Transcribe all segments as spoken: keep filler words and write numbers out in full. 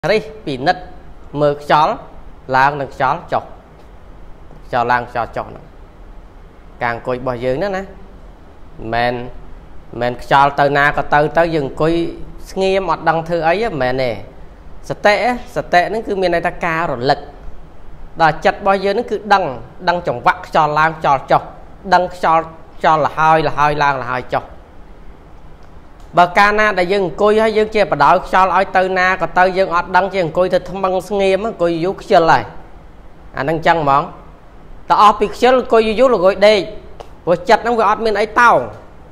Rì bị nứt mơ chó lang được chó chọc cho lang cho chọn càng coi bao nhiêu nữa nè men men cho từ na có từ tới dừng coi nghe mặt đăng thư ấy mẹ nè sate sate nó cứ miền này ta ca rồi lực là chặt bao nhiêu nó cứ đăng đăng trồng vắt cho lang cho chọc đăng cho cho là hai là hai lang là hai chọc bà ca na đại dương coi hay dương chia bà đảo cho nói từ na có từ dương ọt đăng chừng coi thật thâm băng nghiêm á coi giúp chưa lại anh đang chăng món ta ọt bị chơi coi giúp là gọi đây vừa chặt nó vừa ọt miền ấy tao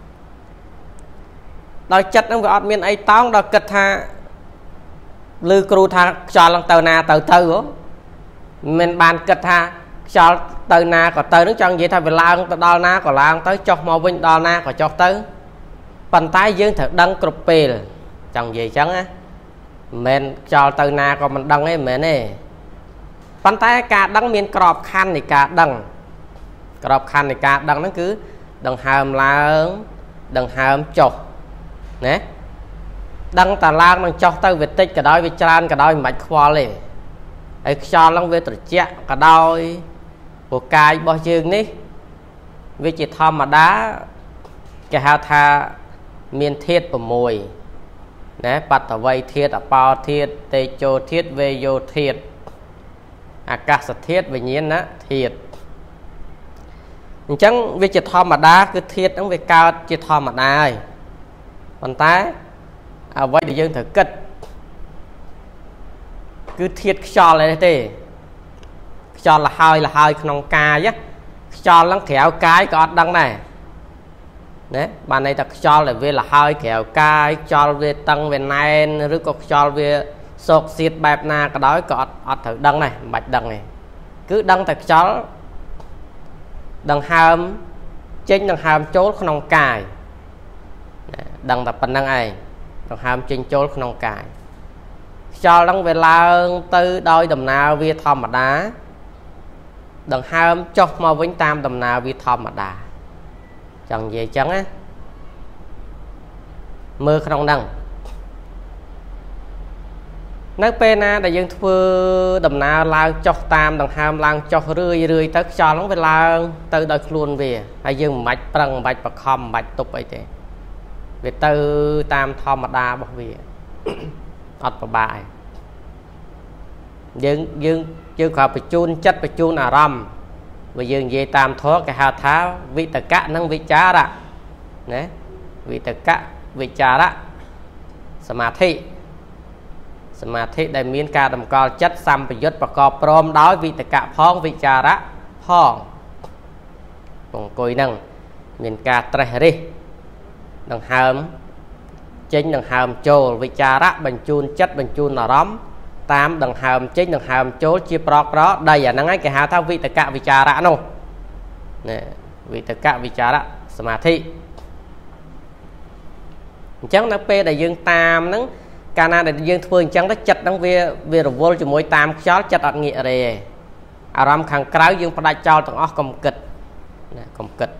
đòi chặt nó vừa ọt miền ấy tao đòi kịch ha lư cừu tha cho lần từ na từ từ mình bàn kịch ha cho từ na có từ nó chăng vậy thay vì lang từ đo na có lang tới cho màu vinh đo na có cho tới bàn tay dương thật đăng cột pê chẳng gì chẳng á mình cho từ na còn mình đăng ấy mẹ nè bàn tay cả đăng miền cọp khăn thì cả đăng cọp khăn thì cả đăng nó cứ đằng hàm lang đằng hàm chọc nè đăng tà lang đằng chọc tới việt tích cả đôi việt tràn cả đôi mạch khoa lên ấy cho lăng về tự chẹt cả đôi của cài bao dương ní vì chỉ thò mà đá cái hào tha miền thiết của mùi nè bắt đầu vây thiết ở bao thiết tê chô thiết về vô thiết à các sự thiết về nhiên á thiệt chẳng vì chỉ thò mà đá cứ thiết nó về cao chỉ thò mà đá ơi còn tay à vậy thì dân thử kịch cứ thiết cho lại thế cho là hơi là hơi không ca chứ cho lắng khéo cái có đăng này đấy bạn này ta cho là về là hơi khéo cái cho về tăng về này rồi có cho về sốt xịt bẹp na cái đó có ọt thử đăng này bạch đăng này cứ đăng thật cho đằng hàm trên đằng hàm chốt không cài đăng tập phần đăng này đằng hàm trên chốt không cài cho đăng về là từ đôi đầm nào về thòm mà đá đằng hàm chốt màu vĩnh tam đầm nào về thòm mà đá chẳng gì chẳng á mưa không đăng nước pena đại dương thưa đầm nào lang chọc tam đằng ham lang chọc rươi rươi tất cho lắm về lang từ đời luôn về đại dương mạch bằng bạch bạc khom bạch tục ấy thế về từ tam thom mà đa bảo về ọt vào bài dương dương chưa khỏi phải chun chất phải chun à ram và dương về tam thoát cái hào tháo vị tất cả năng vị cha ra đấy vị tất cả vị cha ra samadhi samadhi đại miên ca đầm co chất xăm phải dứt và co prom đói vị tất cả phong vị cha ra phong còn coi năng miên ca tre đi đằng hàm chính đằng hàm trồ vị cha ra bằng chun chất bằng chun là rắm tam đằng hàm chính đằng hàm chốt chia prok đó đây là năng ấy cái hào tháo vị tất cả vị cha ra nô nè vị tất cả vị cha ra samadhi chẳng nó p đại dương tam nắng cana đại dương thường chẳng nó chặt đăng về về rồi vô cho mỗi tam chó chặt ở nghĩa này aram khang cáo dương phải cho thằng óc cầm kịch cầm kịch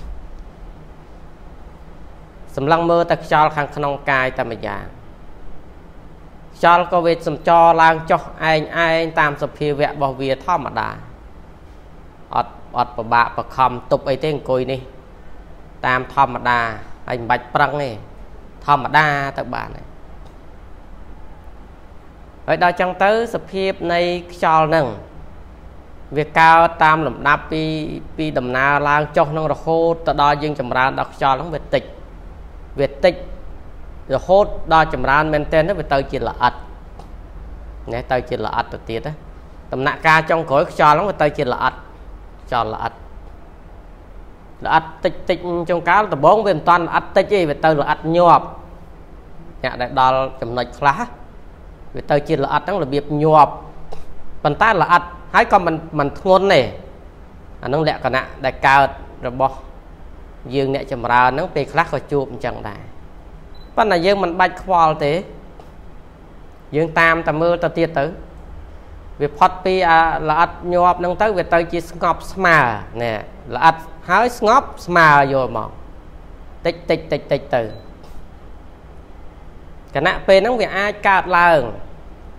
sầm lăng mơ ta cho khang khăn cài ta mà già cho có về sầm cho lang cho anh anh tam sập phi vẹn bảo vệ thọ mà đà ọt ọt bà bạ bà khom tục ấy tên coi đi tam thọ mà đà anh bạch prăng này thọ mà đa các bạn này ở đó chẳng tới sập hiệp này cho nâng việc cao tam lầm đáp pi pi đầm na lang cho nó là khô ta đo dương chầm ra đọc cho nó về tịch về tịch rồi hốt đo chầm ra men tên nó về tới chỉ là ắt nghe tới chỉ là ắt tự tiết á tầm nạ ca trong cõi cho nó về tới chỉ là ắt cho là ắt là ắt tịch tịch trong cá là bốn về toàn ắt tịch gì về tới là ắt nhọp nhà đại đo chầm nịch khá về tới chỉ là ắt đó là việc nhọp bàn tay là ắt hãy còn mình mình ngôn này anh nó lẹ cả nạ đại cao rồi bỏ dương nè chầm ra nó bị khác rồi chụp chẳng đại bắt là dương mình bạch khoa thế dương tam ta mưa ta tiết tới việc phát pi à, là ắt nhọp nâng tới về tới chỉ ngọc smà nè là ắt hái ngọc smà rồi mà tích tích tích tích từ cái nạ pe nó về ai cạt làng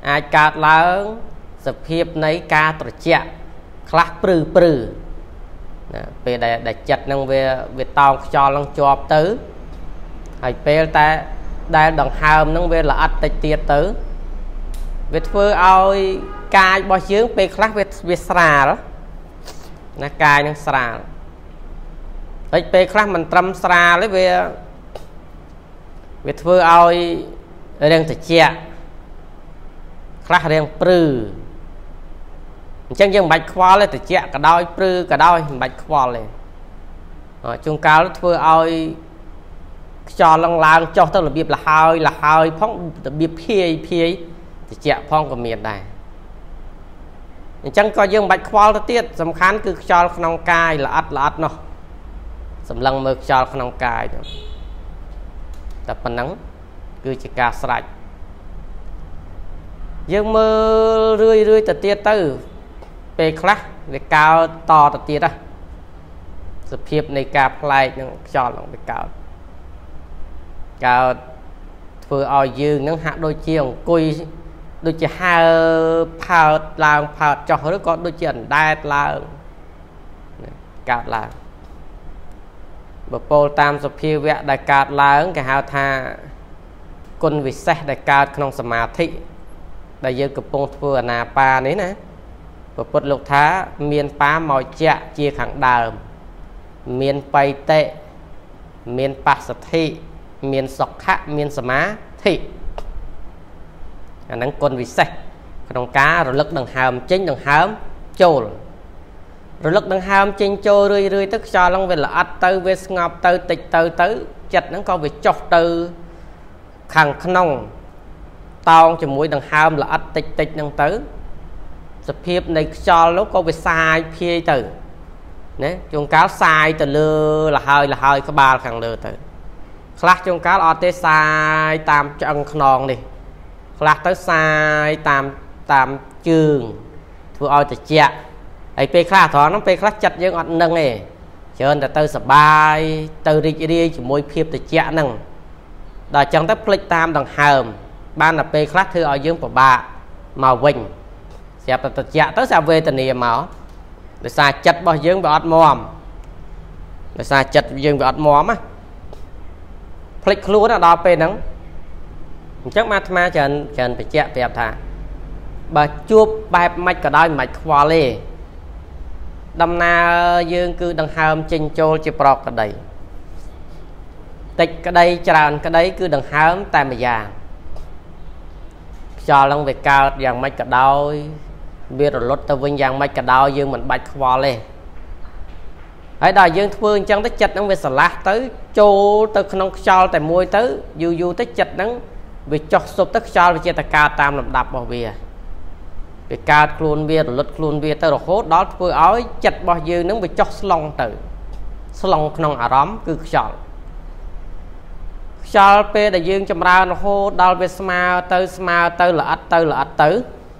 ai cát láng sập hiệp này ca trật chẹt khắc prư prư về để để chặt năng về về tàu cho năng cho tứ hay về ta đây đằng hàm năng về là ắt tịch tiệt tứ về phơi ao cài bao chướng về khắc về về sà đó là cài năng sà ấy về khắc mình trâm sà lấy về về phơi ao đang trật chẹt khắc đang prư chẳng dừng bạch khoa lên từ chẹt cả đôi prư cả đôi bạch khoa lên chung cao nó vừa ơi cho lăng lang cho tôi là biệp là hơi là hơi phong biệp phi phi thì chẹt phong của miền này chẳng có dừng bạch khoa nó tiết sầm khán cứ cho nông cài là ắt là ắt nó sầm lăng mực cho nông cài tập phần nắng cứ chỉ cả sạch dừng mơ rươi rươi từ tiết tới về khắc về cao to từ tiết á sự hiệp này cà play nó cho lòng về cao cao vừa ở dương nó hạ đôi chiều cùi đôi chỉ hai phao làm phao cho nó có đôi chuyện đai là cao là bậc pol tam sự hiệp vẽ đại cao là cái hào tha quân vị xe đại cao trong sầm ma thị đại dương cặp bông vừa nà pa đấy nè và bật lục thá miền pa màu chạ chia khẳng đờm miền bay tệ miền pa sạch thị miền sọc khá miền sầm má thị nắng quân vì sạch trong cá rồi lực đằng hàm chính đằng hàm trôi rồi lực đằng hàm chính trôi rơi rơi tức cho long về là ắt tới về ngọc tới tịch tới tới chặt nó có về chọc từ khẳng nông tao cho mũi đằng hàm là ắt tịch tịch đằng tới sập hiệp này cho lúc có về sai phi từ nè chung cáo sai từ lừa là hơi là hơi có ba thằng lừa từ khác chung cáo ở tê sai tam chân non đi khác tới sai tam tam trường vừa oi từ chẹt ấy pe khác thọ nó pe khác chặt những ngọn nâng này cho nên là từ sập bài từ đi đi chỉ môi hiệp từ chẹt nâng đòi chân tới click tam đằng hàm ban là pe khác thư ở dương của bà màu vinh dẹp từ chẹt tới sao về từ niệm máu để xa chặt bao dương bị ọt mòm để xa chặt dương bị ọt mòm á click luôn đó đo pe nắng chắc mà mà trần trần phải chẹt đẹp thà bà chuột bài mạch cả đôi mạch khoa lê đâm na dương cứ đằng hàm trình trôi chỉ bọc cả đầy tịch cái đây tràn cái đấy cứ đằng hàm tại mà già cho lông về cao dạng mạch cả đôi biết rồi lót tao vinh dạng mạch cả đôi dương mình bạch khoa lê ấy đòi dương phương chẳng tới chật nó về sả lát tới trôi tới không cho tại môi tới dù dù tới chật nó vì chọc sụp tất cho về chia ta cao tam làm đập vào bìa vì cao luôn bia rồi lật luôn bia tới rồi hốt đó vừa ói chặt bao nhiêu nó bị chọc slong từ slong không à róm cứ chọn cho pe đại dương chầm ra nó hô đào về smile tới smile tới là ắt tới là ắt tới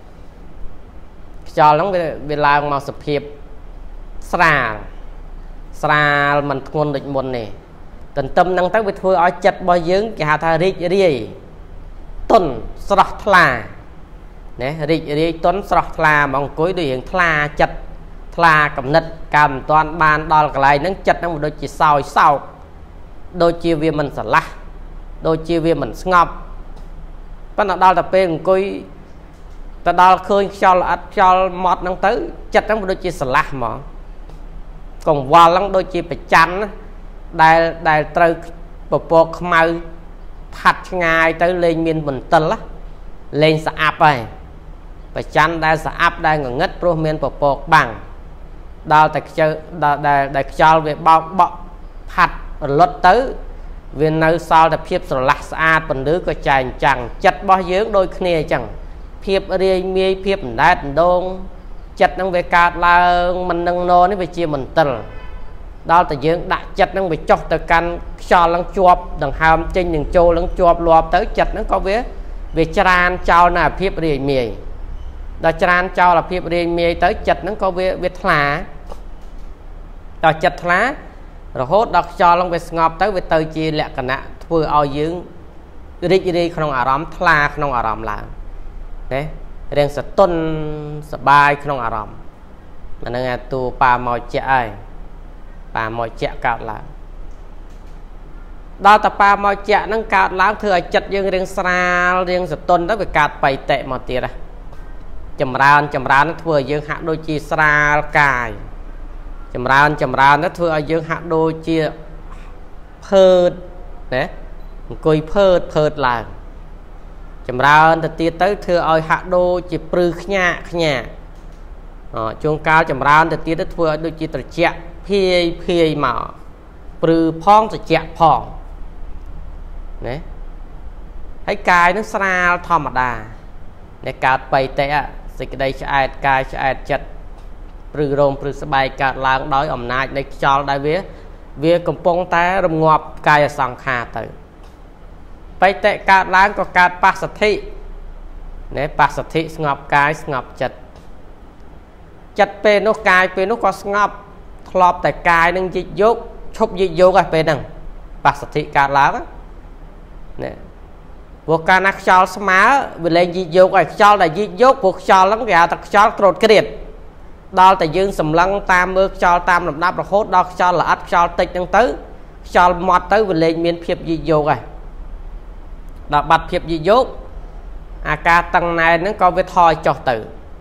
cho nó về về làm màu sập hiệp sra sra mình ngôn định môn này tình tâm năng tới về thôi ói chặt bao nhiêu cái hạt tha rít đi tuần sọt là nè rì rì tuấn sọt là mong cuối đối hiện là chặt là cầm nứt cầm toàn bàn đo cái này nó chặt nó một đôi chỉ soi sau đôi chia về mình sả lá đôi chia về mình ngọc bắt đầu đo tập bên cuối ta đo khơi cho là cho mọt nó tới chặt nó một đôi chỉ sả lá mà còn vào lăng đôi chia phải chắn đài đài từ bộ bộ màu thật ngay tới lên miền bình tân lá lên xã áp này và chăn đai xã áp đai ngẩn ngất pro miền bộ bộ bằng đào tại chơi đài đài cho về bao bọ thật lót tới viên nơi sau là phiếp sờ lạt xã phần đứa có chàng chẳng chặt bao dưỡng đôi kia chẳng phiếp đi mi phiếp đát đông chặt năng về cát là mình nâng nô nó về chia mình tần đó là dưỡng đã chặt năng bị chọc từ căn cho lăng chuột đằng hàm trên những châu lăng chuột lọp tới chặt nó có vế về tràn trao là phiếp đi mì đó tràn trao là phiếp đi mì tới chặt nó có vế vế lá đó chặt lá rồi hốt đọc cho lăng về ngọp tới về từ chia lẹ cả nạ vừa ao dưỡng đi đi không à rắm lá không à rắm là ណារៀងសតុនសបាយក្នុងអារម្មណ៍អានឹងអាទូប៉ាមកជាក់ហើយប៉ាមកជាក់កើតឡើងដល់តប៉ាមកជាក់ហ្នឹងកើតឡើងធ្វើឲ្យចិត្តយើងរៀងស្រាលរៀងសតុនទៅវាកើតបៃតេមកទៀតហ៎ចម្រើនចម្រើនធ្វើឲ្យយើងហាក់ដូចជាស្រាលកាយចម្រើនចម្រើនទៅធ្វើឲ្យយើងហាក់ដូចជាភើតណាអង្គុយភើតភើតឡើងចម្រើនទៅទៀតទៅធ្វើឲ្យហាក់ដូចជាព្រឺខ្ញាក់ខ្ញាក់អជួនកាលចម្រើនទៅទៀតទៅធ្វើឲ្យដូចជាត្រជាក់ភាយភាយមកព្រឺផងត្រជាក់ផងណាហើយកាយនឹងស្រាលធម្មតានៃកើតបៃតេសេចក្តីឆ្អែតកាយឆ្អែតចិត្តព្រឺរោមព្រឺស្បែកកើតឡើងដោយអំណាចនៃខ្យល់ដែលវាវាកំពុងតែរងាប់កាយសង្ខារទៅបៃតេកើតឡើងក៏កើតបស្សទ្ធិណែបស្សទ្ធិស្ងប់កាយស្ងប់ចិត្តចិត្តពេលនោះកាយពេលនោះក៏ស្ងប់ធ្លាប់តែកាយនឹងយិចយកឈប់យិចយកហើយពេលហ្នឹងបស្សទ្ធិកើតឡើងណែព្រោះកាលណាខ្យល់ស្មើវាលែងយិចយកហើយខ្យល់ដែលយិចយកព្រោះខ្យល់ហ្នឹងគេហៅថាខ្យល់ក្រោតក្រៀតដល់តែយើងសម្លឹងតាមមើលខ្យល់តាមលំដាប់រហូតដល់ខ្យល់ល្អិតខ្យល់តិចហ្នឹងទៅខ្យល់ម៉ត់ទៅវាលែងមានភាពយិចយកហើយដល់បាត់ភាពយិចយកអាការតឹងណែនហ្នឹងក៏វាថយចុះទៅ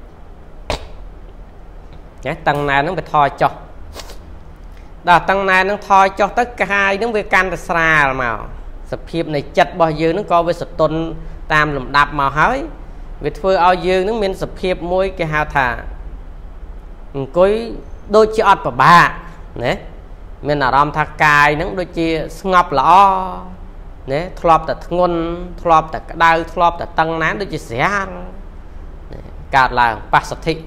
ណាតឹងណែនហ្នឹងវាថយចុះដល់តឹងណែនហ្នឹងថយចុះទៅកាយហ្នឹងវាកាន់តែស្រាលមកសភាពនៃចិត្តរបស់យើងហ្នឹងក៏វាសតុនតាមលំដាប់មកហើយវាធ្វើឲ្យយើងហ្នឹងមានសភាពមួយគេហៅថាអង្គុយដូចជាអត់ប្របាកណាមានអារម្មណ៍ថាកាយហ្នឹងដូចជាស្ងប់ល្អណាធ្លាប់តែធ្ងន់ធ្លាប់តែក្តៅធ្លាប់តែតឹងណែនដូចជាស្រាលកើតឡើងបស្សទ្ធិ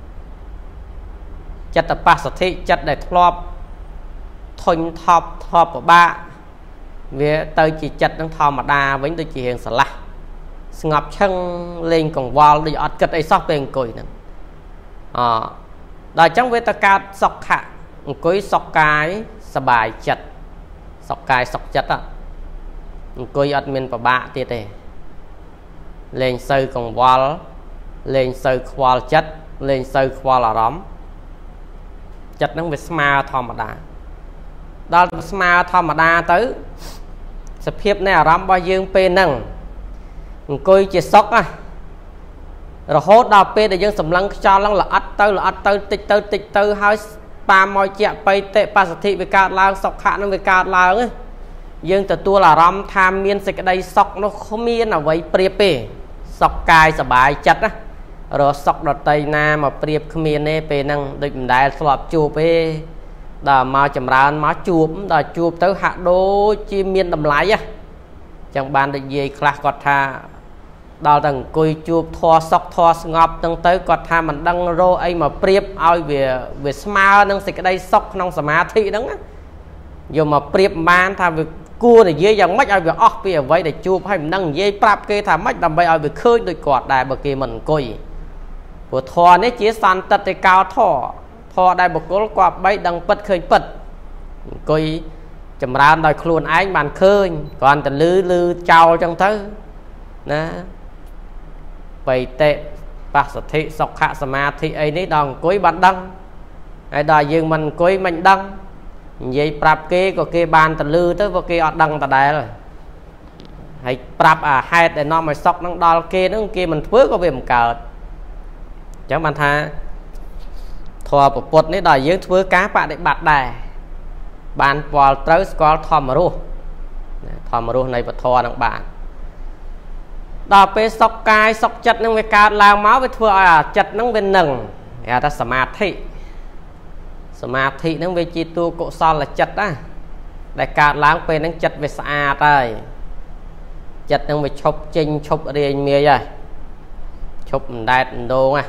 ចិត្តបស្សទ្ធិចិត្តដែលធ្លាប់ធុញថប់ធ្លាប់ប្របាកវាទៅជាចិត្តនឹងធម្មតាវិញដូចជារៀងស្រឡះស្ងប់ឈឹងលេងកង្វល់ដូចអត់គិតអីសោះពេលអង្គុយហ្នឹងអដល់អញ្ចឹងវាទៅកើតសុខៈអង្គុយសុខកាយសบายចិត្តសុខកាយសុខចិត្តអង្គុយអត់មានប្របាកទៀតទេលេងសូវកង្វល់លេងសូវខ្វល់ចិត្តលេងសូវខ្វល់អារម្មណ៍ចិត្តហ្នឹងវាស្មើធម្មតាដល់ស្មើធម្មតាទៅសភាពនៃអារម្មណ៍របស់យើងពេលហ្នឹងអង្គុយជាសុខណារហូតដល់ពេលដែលយើងសម្លឹងខ្យល់ឡើងល្អិតទៅល្អិតទៅតិចទៅតិចទៅហើយប៉ាមកជាបៃតេបស្សទ្ធិវាកើតឡើងសុខៈនឹងវាកើតឡើងយើងទទួលអារម្មណ៍ថាមានសេចក្តីសុខនោះគ្មានអ្វីប្រៀបទេសុខកាយសบายចិត្តណារកសុខដតីណាមកប្រៀបគ្មានទេពេលហ្នឹងដូចមិនដែលធ្លាប់ជួបទេដល់មកចម្រើនមកជួបដល់ជួបទៅហាក់ដូចជាមានតម្លៃហ៎ចឹងបានដូចនិយាយខ្លះគាត់ថាដល់តែអង្គុយជួបធေါ်សុខធေါ်ស្ងប់ហ្នឹងទៅគាត់ថាមិនដឹងរកអីមកប្រៀបឲ្យវាវាស្មើនឹងសេចក្តីសុខក្នុងសមាធិហ្នឹងយកមកប្រៀបបានថាវាគួរនិយាយយ៉ាងម៉េចឲ្យវាអស់ពីអ្វីដែលជួបហើយមិនដឹងនិយាយប្រាប់គេថាម៉េចដើម្បីឲ្យវាឃើញដូចគាត់ដែរបើគេមិនអង្គុយព្រោះធေါ်នេះជាសន្តិតិកោធေါ်ធေါ်ដែលបុគ្គលគាត់បីដឹងពិតឃើញពិតអង្គុយចម្រើនដោយខ្លួនឯងបានឃើញគ្រាន់តែលឺលឺចោលចឹងទៅណាបៃតេបស្សទ្ធិសុខៈសមាធិអីនេះដល់អង្គុយបានដឹងហើយដល់យើងមិនអង្គុយមិនដឹងនិយាយប្រាប់គេក៏គេបានទៅលឺទៅព្រោះគេអត់ដឹងដដែលហើយប្រាប់អាហេតុដែលនាំឲ្យសុខនឹងដល់គេនឹងគេមិនធ្វើក៏វាមិនកើតអញ្ចឹងបានថាធម៌ពុទ្ធនេះដល់យើងធ្វើការបដិបត្តិដែរបានពលត្រូវស្គាល់ធម្មរសធម្មរសនៃពធនឹងបានដល់ពេលសុខកាយសុខចិត្តនឹងវាកើតឡើងមកវាធ្វើឲ្យអាចិត្តនឹងវានឹងគេហៅថាសមាធិសមាធិនឹងវាជាតួកុសលចិត្តណាដែលកើតឡើងពេលហ្នឹងចិត្តវាស្អាតហើយចិត្តនឹងវាឈប់ចេញឈប់រាយមាយហើយឈប់អណ្ដែតអណ្ដូងណា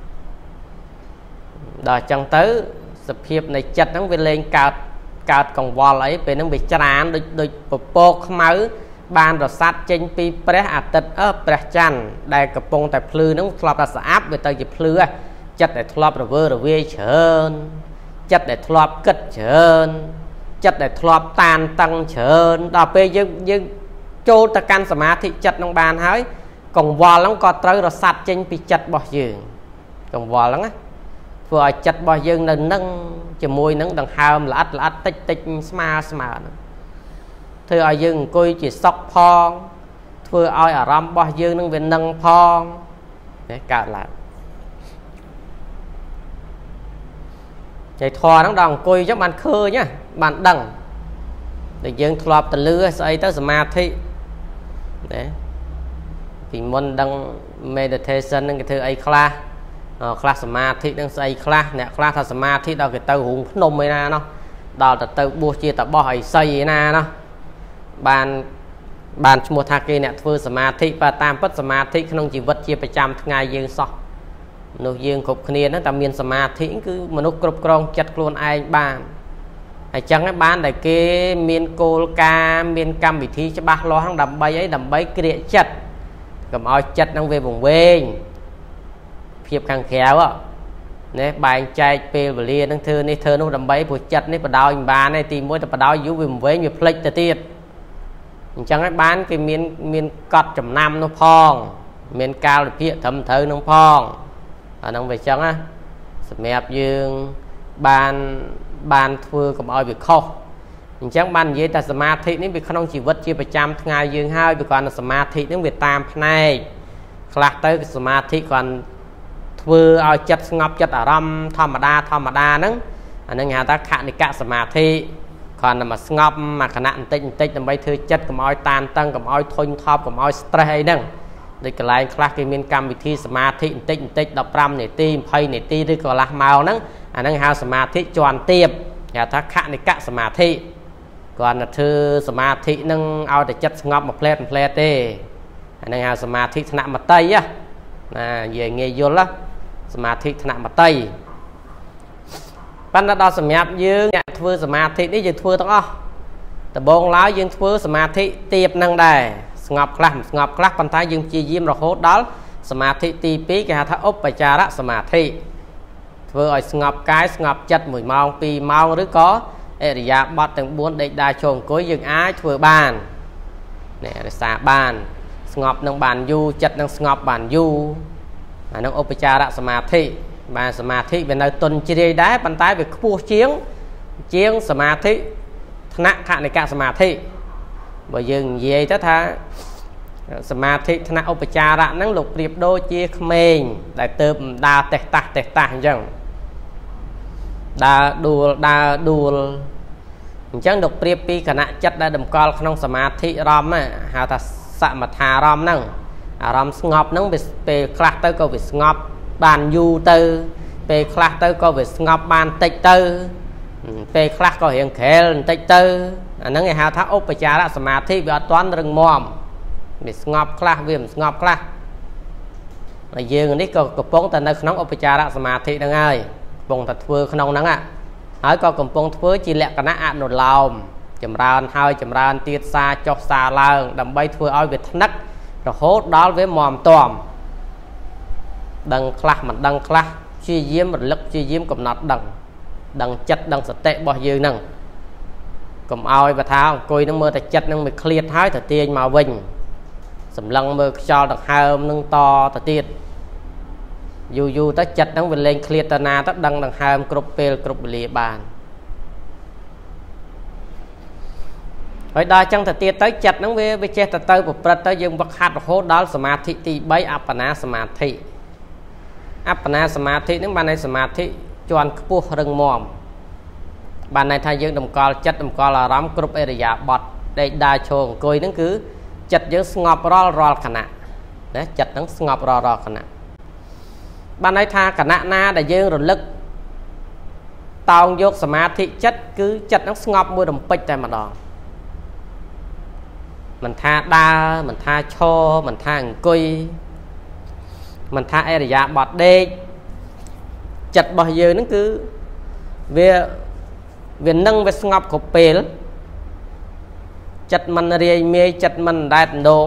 ដល់អញ្ចឹងទៅសភាពនៃចិត្តហ្នឹងវាលែងកើតកើតកង្វល់អីពេលហ្នឹងវាច្រានដូចដូចពពកខ្មៅបានរសាត់ចេញពីព្រះអាទិត្យអឺព្រះច័ន្ទដែលកំពុងតែភ្លឺហ្នឹងធ្លាប់តែស្អាប់វាទៅជាភ្លឺចិត្តដែលធ្លាប់រវើរវាយច្រើនចិត្តដែលធ្លាប់គិតច្រើនចិត្តដែលធ្លាប់តានតឹងច្រើនដល់ពេលយើងយើងចូលទៅកាន់សមាធិចិត្តនឹងបានហើយកង្វល់ហ្នឹងក៏ត្រូវរសាត់ចេញពីចិត្តរបស់យើងកង្វល់ហ្នឹងណាធ្វើឲ្យចិត្តរបស់យើងនៅនឹងជាមួយនឹងដង្ហើមល្អិតល្អិតតិចតិចស្មើស្មើហ្នឹងធ្វើឲ្យយើងអង្គុយជាសុខផងធ្វើឲ្យអារម្មណ៍របស់យើងនឹងវានឹងផងនេះកើតឡើងចៃធរហ្នឹងដល់អង្គុយអញ្ចឹងបានឃើញណាបានដឹងតែយើងធ្លាប់ទៅលឺស្អីទៅសមាធិណាពីមុនដឹង meditation ហ្នឹងគេធ្វើអីខ្លះខ្លះសមាធិហ្នឹងស្អីខ្លះអ្នកខ្លះថាសមាធិដល់គេទៅរូងភ្នំឯណាណោះដល់ទៅទៅបួសជាតបោះអីសីឯណាណោះបានបានឈ្មោះថាគេអ្នកធ្វើសមាធិបើតាមពិតសមាធិក្នុងជីវិតជាប្រចាំថ្ងៃយើងសោះមនុស្សយើងគ្រប់គ្នាហ្នឹងតែមានសមាធិគឺមនុស្សគ្រប់គ្រងចិត្តខ្លួនឯងបានអញ្ចឹងឯងបានតែគេមានគោលការណ៍មានកម្មវិធីច្បាស់លាស់ហ្នឹងដើម្បីអីដើម្បីក្រៀកចិត្តកុំឲ្យចិត្តហ្នឹងវាវង្វេងភាពខាងក្រៅណែបែងចែកពេលវេលាហ្នឹងធ្វើនេះធ្វើនោះដើម្បីព្រោះចិត្តនេះបដ ாய் មិនបានទេទីមួយតែបដ ாய் យូរវាវង្វេងវាភ្លេចទៅទៀតអញ្ចឹងឯងបានគេមានមានកត់ចំណាំនោះផងមានកាលវិភាគត្រឹមត្រូវនឹងផងអាហ្នឹងវាអញ្ចឹងណាសម្រាប់យើងបានបានធ្វើកុំឲ្យវាខុសអញ្ចឹងបាននិយាយថាសមាធិនេះវាក្នុងជីវិតជាប្រចាំថ្ងៃយើងហើយវាគាត់សមាធិនេះវាតាមផ្នែកខ្លះទៅសមាធិគាត់ធ្វើឲ្យចិត្តស្ងប់ចិត្តអារម្មណ៍ធម្មតាធម្មតាហ្នឹងអាហ្នឹងគេហៅថាខនិកសមាធិគាត់តែមកស្ងប់មកខណៈបន្តិចបន្តិចដើម្បីធ្វើចិត្តកុំឲ្យតានតឹងកុំឲ្យធុញថប់កុំឲ្យ stress អីហ្នឹងដូចកន្លែងខ្លះគេមានកម្មវិធីសមាធិបន្តិចបន្តិចដប់ប្រាំនាទីยี่สิบនាទីឬក៏កន្លះម៉ោងហ្នឹងអាហ្នឹងហៅសមាធិជាន់ទាបគេថាខនិកសមាធិគាត់ទៅធ្វើសមាធិហ្នឹងឲ្យតែចិត្តស្ងប់មួយផ្លែតមួយផ្លែតទេអាហ្នឹងហៅសមាធិថ្នាក់មតីណានិយាយងាយយល់ណាសមាធិថ្នាក់មតីប៉ុន្តែដល់សម្រាប់យើងអ្នកធ្វើសមាធិនេះយើងធ្វើទាំងអស់ដំបូងឡើយយើងធ្វើសមាធិទាបហ្នឹងដែរស្ងប់ខ្លះមិនស្ងប់ខ្លះប៉ុន្តែយើងព្យាយាមរហូតដល់សមាធិទីពីរគេហៅថាឧបចារសមាធិធ្វើឲ្យស្ងប់កាយស្ងប់ចិត្តមួយម៉ោងពីរម៉ោងឬក៏អរិយាបថទាំងបួនដេកដើរចូលអង្គុយយើងអាចធ្វើបាននេះរក្សាបានស្ងប់នឹងបានយូរចិត្តនឹងស្ងប់បានយូរអានឹងឧបចារសមាធិបានសមាធិវានៅទន់ជ្រាយដែរប៉ុន្តែវាខ្ពស់ជាងជាងសមាធិថ្នាក់ខនិកសមាធិបើយើងនិយាយទៅថាសមាធិថ្នាក់ឧបចារៈហ្នឹងលោកប្រៀបដូចជាក្មេងដែលទៅដើរតេះតាស់តេះតាស់អញ្ចឹងដើរដួលដើរដួលអញ្ចឹងលោកប្រៀបពីគណៈចិត្តដែលតម្កល់ក្នុងសមាធិអារម្មណ៍ហៅថាសមថាអារម្មណ៍ហ្នឹងអារម្មណ៍ស្ងប់ហ្នឹងពេលខ្លះទៅក៏វាស្ងប់បានយូរទៅពេលខ្លះទៅក៏វាស្ងប់បានតិចទៅពេលខ្លះក៏រៀងក្រែលបន្តិចទៅអាហ្នឹងគេហៅថាឧបចារសមាធិវាអត់ទាន់រឹងមាំវាស្ងប់ខ្លះវាមិនស្ងប់ខ្លះហើយយើងនេះក៏កំពុងតែនៅក្នុងឧបចារសមាធិហ្នឹងហើយកំពុងតែធ្វើក្នុងហ្នឹងហើយក៏កំពុងធ្វើជាលក្ខណៈអនុឡោមចម្រើនហើយចម្រើនទៀតសារចុះសារឡើងដើម្បីធ្វើឲ្យវាថ្នឹករហូតដល់វាមាំទាំដឹងខ្លះមិនដឹងខ្លះព្យាយាមរលឹកព្យាយាមកំណត់ដឹងដឹងចិត្តដឹងសតិរបស់យើងហ្នឹងកុំឲ្យបើថាអង្គុយនឹងមើលតែចិត្តនឹងវាឃ្លាតហើយទៅទាញមកវិញសម្លឹងមើលខ្យល់ដង្ហើមនឹងតទៅទៀតយូរយូរទៅចិត្តហ្នឹងវាលែងឃ្លាតទៅណាទៅដឹងដង្ហើមគ្រប់ពេលគ្រប់វេលាបានហើយដល់ចឹងទៅទៀតទៅចិត្តហ្នឹងវាវាចេះទៅទៅប្រព្រឹត្តទៅយើងវឹកហាត់រហូតដល់សមាធិទីបីអបបណាសមាធិអបបណាសមាធិហ្នឹងបានន័យសមាធិជាន់ខ្ពស់រឹងមាំបានន័យថាយើងតម្កល់ចិត្តតម្កល់អារម្មណ៍គ្រប់អរិយាបថដេកដើរឈរអង្គុយហ្នឹងគឺចិត្តយើងស្ងប់រាល់រាល់ខណៈណាចិត្តហ្នឹងស្ងប់រាល់រាល់ខណៈបានន័យថាគណៈណាដែលយើងរលឹកតោងយកសមាធិចិត្តគឺចិត្តហ្នឹងស្ងប់មួយរំពេចតែម្ដងមិនថាដើរមិនថាឈរមិនថាអង្គុយមិនថាអរិយាបថដេកចិត្តរបស់យើងហ្នឹងគឺវាវានឹងវាស្ងប់គ្រប់ពេលចិត្តមិនរាយមាយចិត្តមិនដែតដង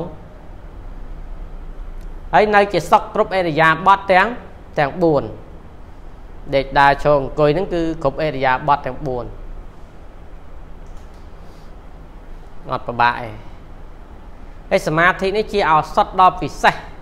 ហើយនៅជាសុខគ្រប់អរិយាបថទាំងទាំងបួនដេកដើរឈរអង្គុយហ្នឹងគឺគ្រប់អរិយាបថទាំងបួនអត់ពិបាកទេហើយសមាធិនេះជាឱសថដ៏ពិសេស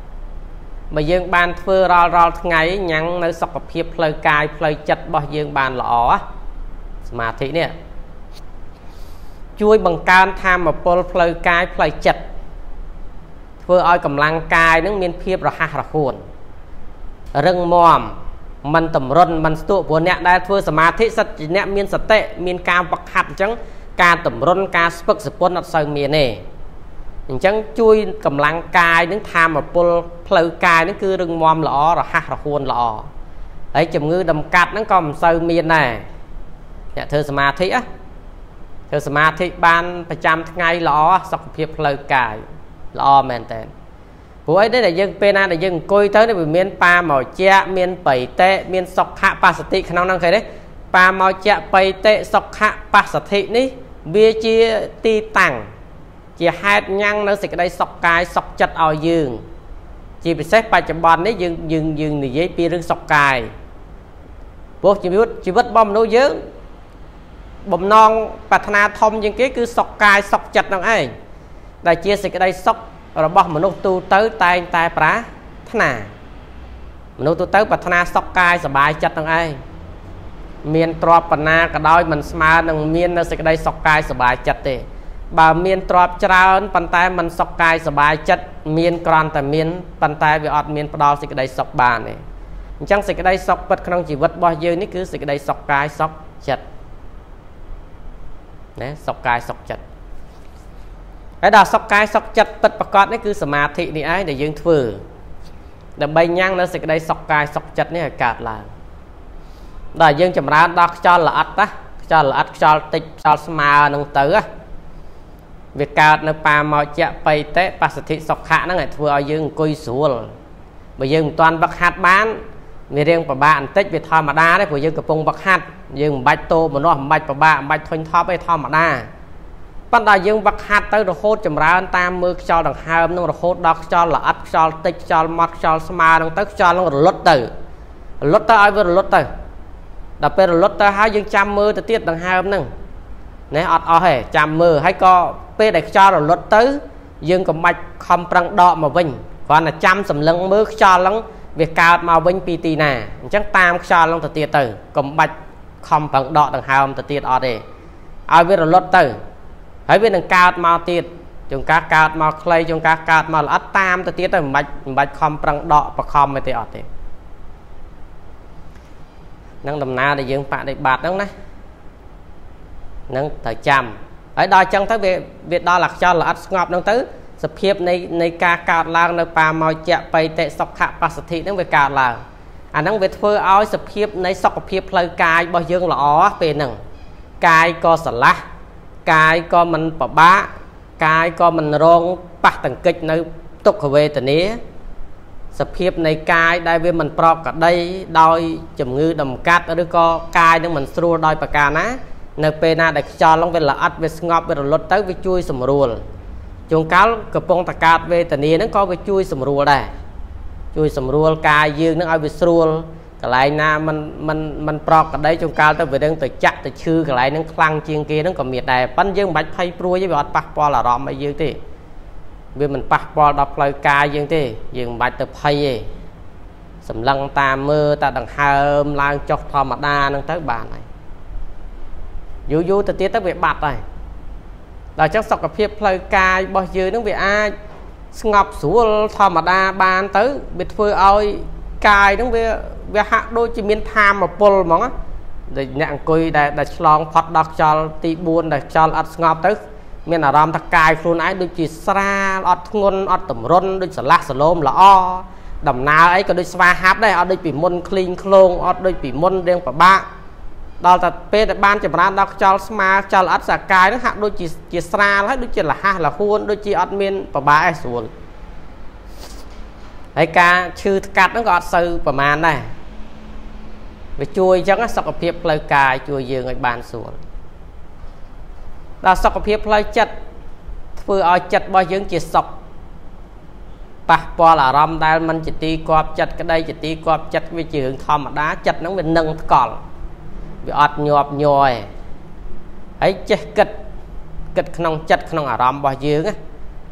mà dương ban thưa rò rò ngày nhắn nơi sọc hiệp phơi cài phơi chật bao dương ban lỏ mà thị nè chui bằng can tham mà pol phơi cài phơi chật thưa oi cầm lăng cài nước miên phiếp rồi ha là khuôn rừng mòm mình tầm run mình tụ của nè đây thưa mà thị sạch nè miên sạch tệ miên cam bạc hạt trắng ca tầm run ca spek spon ở sau miền này chẳng chui cầm lăng cài những tham mà pol phơi cài nó cứ rừng mòm lỏ rồi ha là khuôn lỏ ấy chùm ngư đầm cát nó còn sau miền này nè thưa mà thị á thưa mà thị ban phải trăm ngày lỏ sọc hiệp phơi cài lỏ mền tên bố ấy đấy là dân pena là dân coi tới để miền pa màu che miền bảy tệ miền sọc hạ pasati khả năng năng thấy đấy pa màu che bảy tệ sọc hạ pasati ní bia chia ti tặng chia hai nhang nó sẽ cái đây sọc cài sọc chặt ao dương chỉ bị xét bài chấm bòn đấy dương dương dương thì giấy bia rừng sọc cài bố chỉ biết chỉ biết bom nấu dớ bom non bát na thông những cái cứ sọc cài sọc chặt nào ấy đại chia sẽ cái đây sọc rồi bỏ một nút tu tới tay tay phá thà một nút tu tới bát na sọc cài sờ bài chặt nào ấy miền trọp bát na cả đôi mình smart đừng miền nó sẽ cái đây sọc cài sờ bài chặt thì bà miền trọp trao bàn tay mình sọc cài sờ bài chặt miền còn tại miền bàn tay bị ọt miền đào sẽ cái đây sọc bàn này chẳng sẽ cái đây sọc bật không chỉ vật bao nhiêu ní cứ sẽ cái đây sọc cài sọc chặt nè sọc cài sọc chặt cái đào sọc cài sọc chặt bật bạc cọt đấy cứ sờ mà thị này ấy để dương thử để bay nhang nó sẽ cái đây sọc cài sọc chặt này là cạt là đại dương chậm ra đọc cho là ắt á cho là ắt cho tịch cho mà nông tử á việc cạt nó pa màu chạ bay té pasati sọc hạ nó ngày thưa dương coi xuống bây giờ toàn bạc hạt bán vì riêng của bạn tích về thò mà đa đấy của dương của vùng bạc hạt dương bạch tô mà nó bạch của bạn bạch thôn thọ với thò mà đa bắt đầu dương bạc hạt tới rồi hốt chậm ra tam mưa cho đằng hai nó rồi hốt đọc cho là ắt cho tích cho mặt cho mà nó tới cho nó rồi lót từ lót tới ai vừa lót từ đập về rồi lót tới hai dương trăm mưa tới tiết đằng hai nè nè ọt ọ hề trăm mưa hay co pe để cho rồi lót tới dương của mạch không prang đọ mà vinh còn là trăm sầm lưng mưa cho lắm việc cao màu vinh pi tì nè chắc tam cho lắm từ tiết từ còn bạch không prang đọ đằng hai từ tiết ọ đây ai biết rồi lót từ hãy biết đằng cao màu tiết chúng cá cao màu clay chúng cá cao màu là tam từ tiết từ bạch bạch không prang đọ và không mới tiết ọ đây năng đầm na để dương bạn để bạt đó này năng thời trăm ở đó chẳng thấy việc việc đó là cho là ắt ngọt năng tứ sập hiệp này này ca cao lang nơi pa màu chạ bay tệ sọc hạ pasati năng về cao là anh năng về phơi áo sập hiệp này sọc hiệp phơi cài bao dương là ó về nằng cài co sả lá cài co mình bỏ bá cài co mình rong bắt tầng kịch nơi tục về từ ní sập hiệp này cài đây về mình pro cả đây đôi chùm ngư đầm cát ở đây co cài nhưng mình xua đôi bạc ca ná nơi pena để cho long về là ắt về ngọt về lót tới về chui sầm rùa chuồng cáo cặp bông tạc cát về tậnนี้nó có về chui sầm rùa đây chui sầm rùa cài dương nó ai về rùa cái lại na mình mình mình pro cả đây chuồng cáo tới về đang từ chặt từ chư cái lại nó căng chiên kia nó còn miệt này bắn dương bạch phay pruôi với bọt bạc po là rọm mà dương thì vì mình bạc po đập lời cài dương thì dương bạch từ phay sầm lăng ta mưa ta đằng hai lang chọc thò mặt đa nó tới bàn này dù dù từ tiết tới việc bạt này là chắc sọc cặp hiệp lời cài bao giờ nó bị ai ngọc xuống thò mà đa ban tới biệt phơi ơi cài nó về về hạ đôi chỉ miền tham mà pol mong á để nhận coi để để long phật đọc cho tị buôn để cho ắt ngọc tới miền nào ram ta cài luôn ấy đôi chỉ xa ắt ngôn ắt tẩm rôn đôi sờ lát sờ lôm là o đầm na ấy có đôi spa hấp đây ắt đôi bị môn clean clone ắt đôi bị môn riêng của ba đó là pe để ban chụp ra đọc cho smart cho ắt sạc cài nó hạ đôi chỉ chỉ xa hết đôi chỉ là ha là khuôn đôi chỉ admin và ba ai xuống ấy ca chư cắt nó gọt sư và màn này về chui chẳng có sọc hiệp lời cài chui dương người bàn xuống là sọc hiệp lời chất vừa ở chất bao dương chỉ sọc bạc po là rom đây mình chỉ ti quạt chất cái đây chỉ ti quạt chất với chỉ hướng thò mà đá chất nó mình nâng còn bị ọt nhọp nhồi ấy chết kịch kịch không chất không à rom bao dương á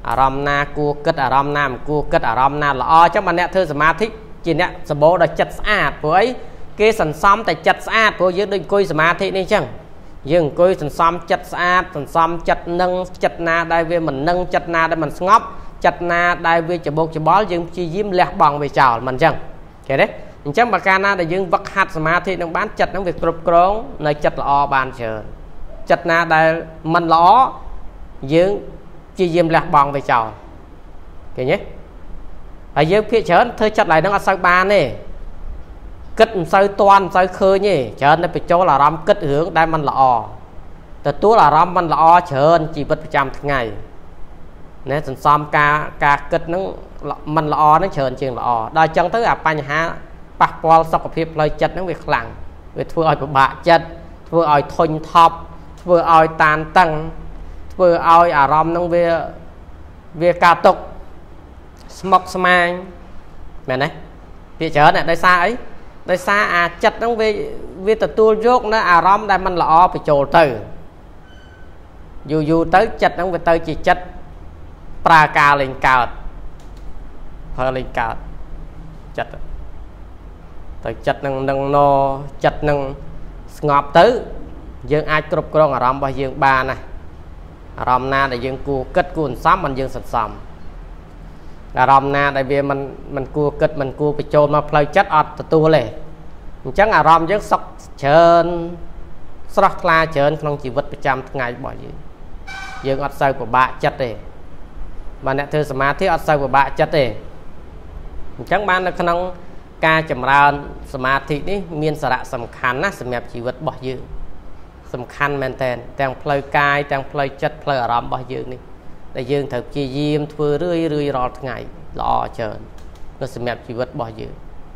អារម្មណ៍ណាគួរគិតអារម្មណ៍ណាមិនគួរគិតអារម្មណ៍ណាល្អចឹងបើអ្នកធ្វើសមាធិជាអ្នកសម្បូរដល់ចិត្តស្អាតព្រោះអីគេសន្សំតែចិត្តស្អាតព្រោះយើងដូចអង្គុយសមាធិនេះចឹងយើងអង្គុយសន្សំចិត្តស្អាតសន្សំចិត្តនឹងចិត្តណាដែលវាមិននឹងចិត្តណាដែលមិនស្ងប់ចិត្តណាដែលវាច្បោកច្បល់យើងព្យាយាមលះបង់វាចោលមិនចឹងឃើញទេអញ្ចឹងបើកាលណាដែលយើងវឹកហាត់សមាធិនឹងបានចិត្តនឹងវាគ្រប់គ្រងនៅចិត្តល្អបានច្រើនចិត្តណាដែលមិនល្អយើងព្យាយាមលះបង់វាចោលឃើញទេហើយយើងភាកច្រើនធ្វើចិត្តឡើយនឹងអត់សូវបានទេគិតមិនសូវតាន់មិនសូវឃើញទេច្រើនតែបញ្ចូលអារម្មណ៍គិតរឿងដែលមិនល្អទទួលអារម្មណ៍មិនល្អច្រើនជីវិតប្រចាំថ្ងៃណែសន្សំការការគិតហ្នឹងមិនល្អហ្នឹងច្រើនជាងល្អដល់អញ្ចឹងទៅអាបញ្ហាប៉ះពាល់សុខភាពផ្លូវចិត្តហ្នឹងវាខ្លាំងវាធ្វើឲ្យពិបាកចិត្តធ្វើឲ្យធុញថប់ធ្វើឲ្យតានតឹងធ្វើឲ្យអារម្មណ៍ហ្នឹងវាវាការទុកស្មុគស្មាញមែនទេវាច្រើនតែដោយសារអីដោយសារអាចិត្តហ្នឹងវាវាទទួលយកនៅអារម្មណ៍ដែលមិនល្អបញ្ចូលទៅយូរយូរទៅចិត្តហ្នឹងវាទៅជាចិត្តប្រើការលេងកើតប្រើលេងកើតចិត្តទៅចិត្តនឹងនឹងណចិត្តនឹងស្ងប់ទៅយើងអាចគ្រប់គ្រងអារម្មណ៍របស់យើងបានណាអារម្មណ៍ណាដែលយើងគួរគិតគួរសន្សំមិនយើងសន្សំអារម្មណ៍ណាដែលវាមិនមិនគួរគិតមិនគួរបញ្ចូលមកផ្លូវចិត្តអត់ទទួលទេអញ្ចឹងអារម្មណ៍យើងសុខច្រើនស្រស់ថ្លាច្រើនក្នុងជីវិតប្រចាំថ្ងៃរបស់យើងយើងអត់សូវពិបាកចិត្តទេបើអ្នកធ្វើសមាធិអត់សូវពិបាកចិត្តទេអញ្ចឹងបាននៅក្នុងការចម្រើនសមាធិនេះមានសារៈសំខាន់ណាស់សម្រាប់ជីវិតរបស់យើងសំខាន់មែនតើទាំងផ្លូវកាយទាំងផ្លូវចិត្តផ្លូវអារម្មណ៍របស់យើងនេះដែលយើងត្រូវព្យាយាមធ្វើរឿយរឿយរាល់ថ្ងៃល្អច្រើននៅសម្រាប់ជីវិតរបស់យើង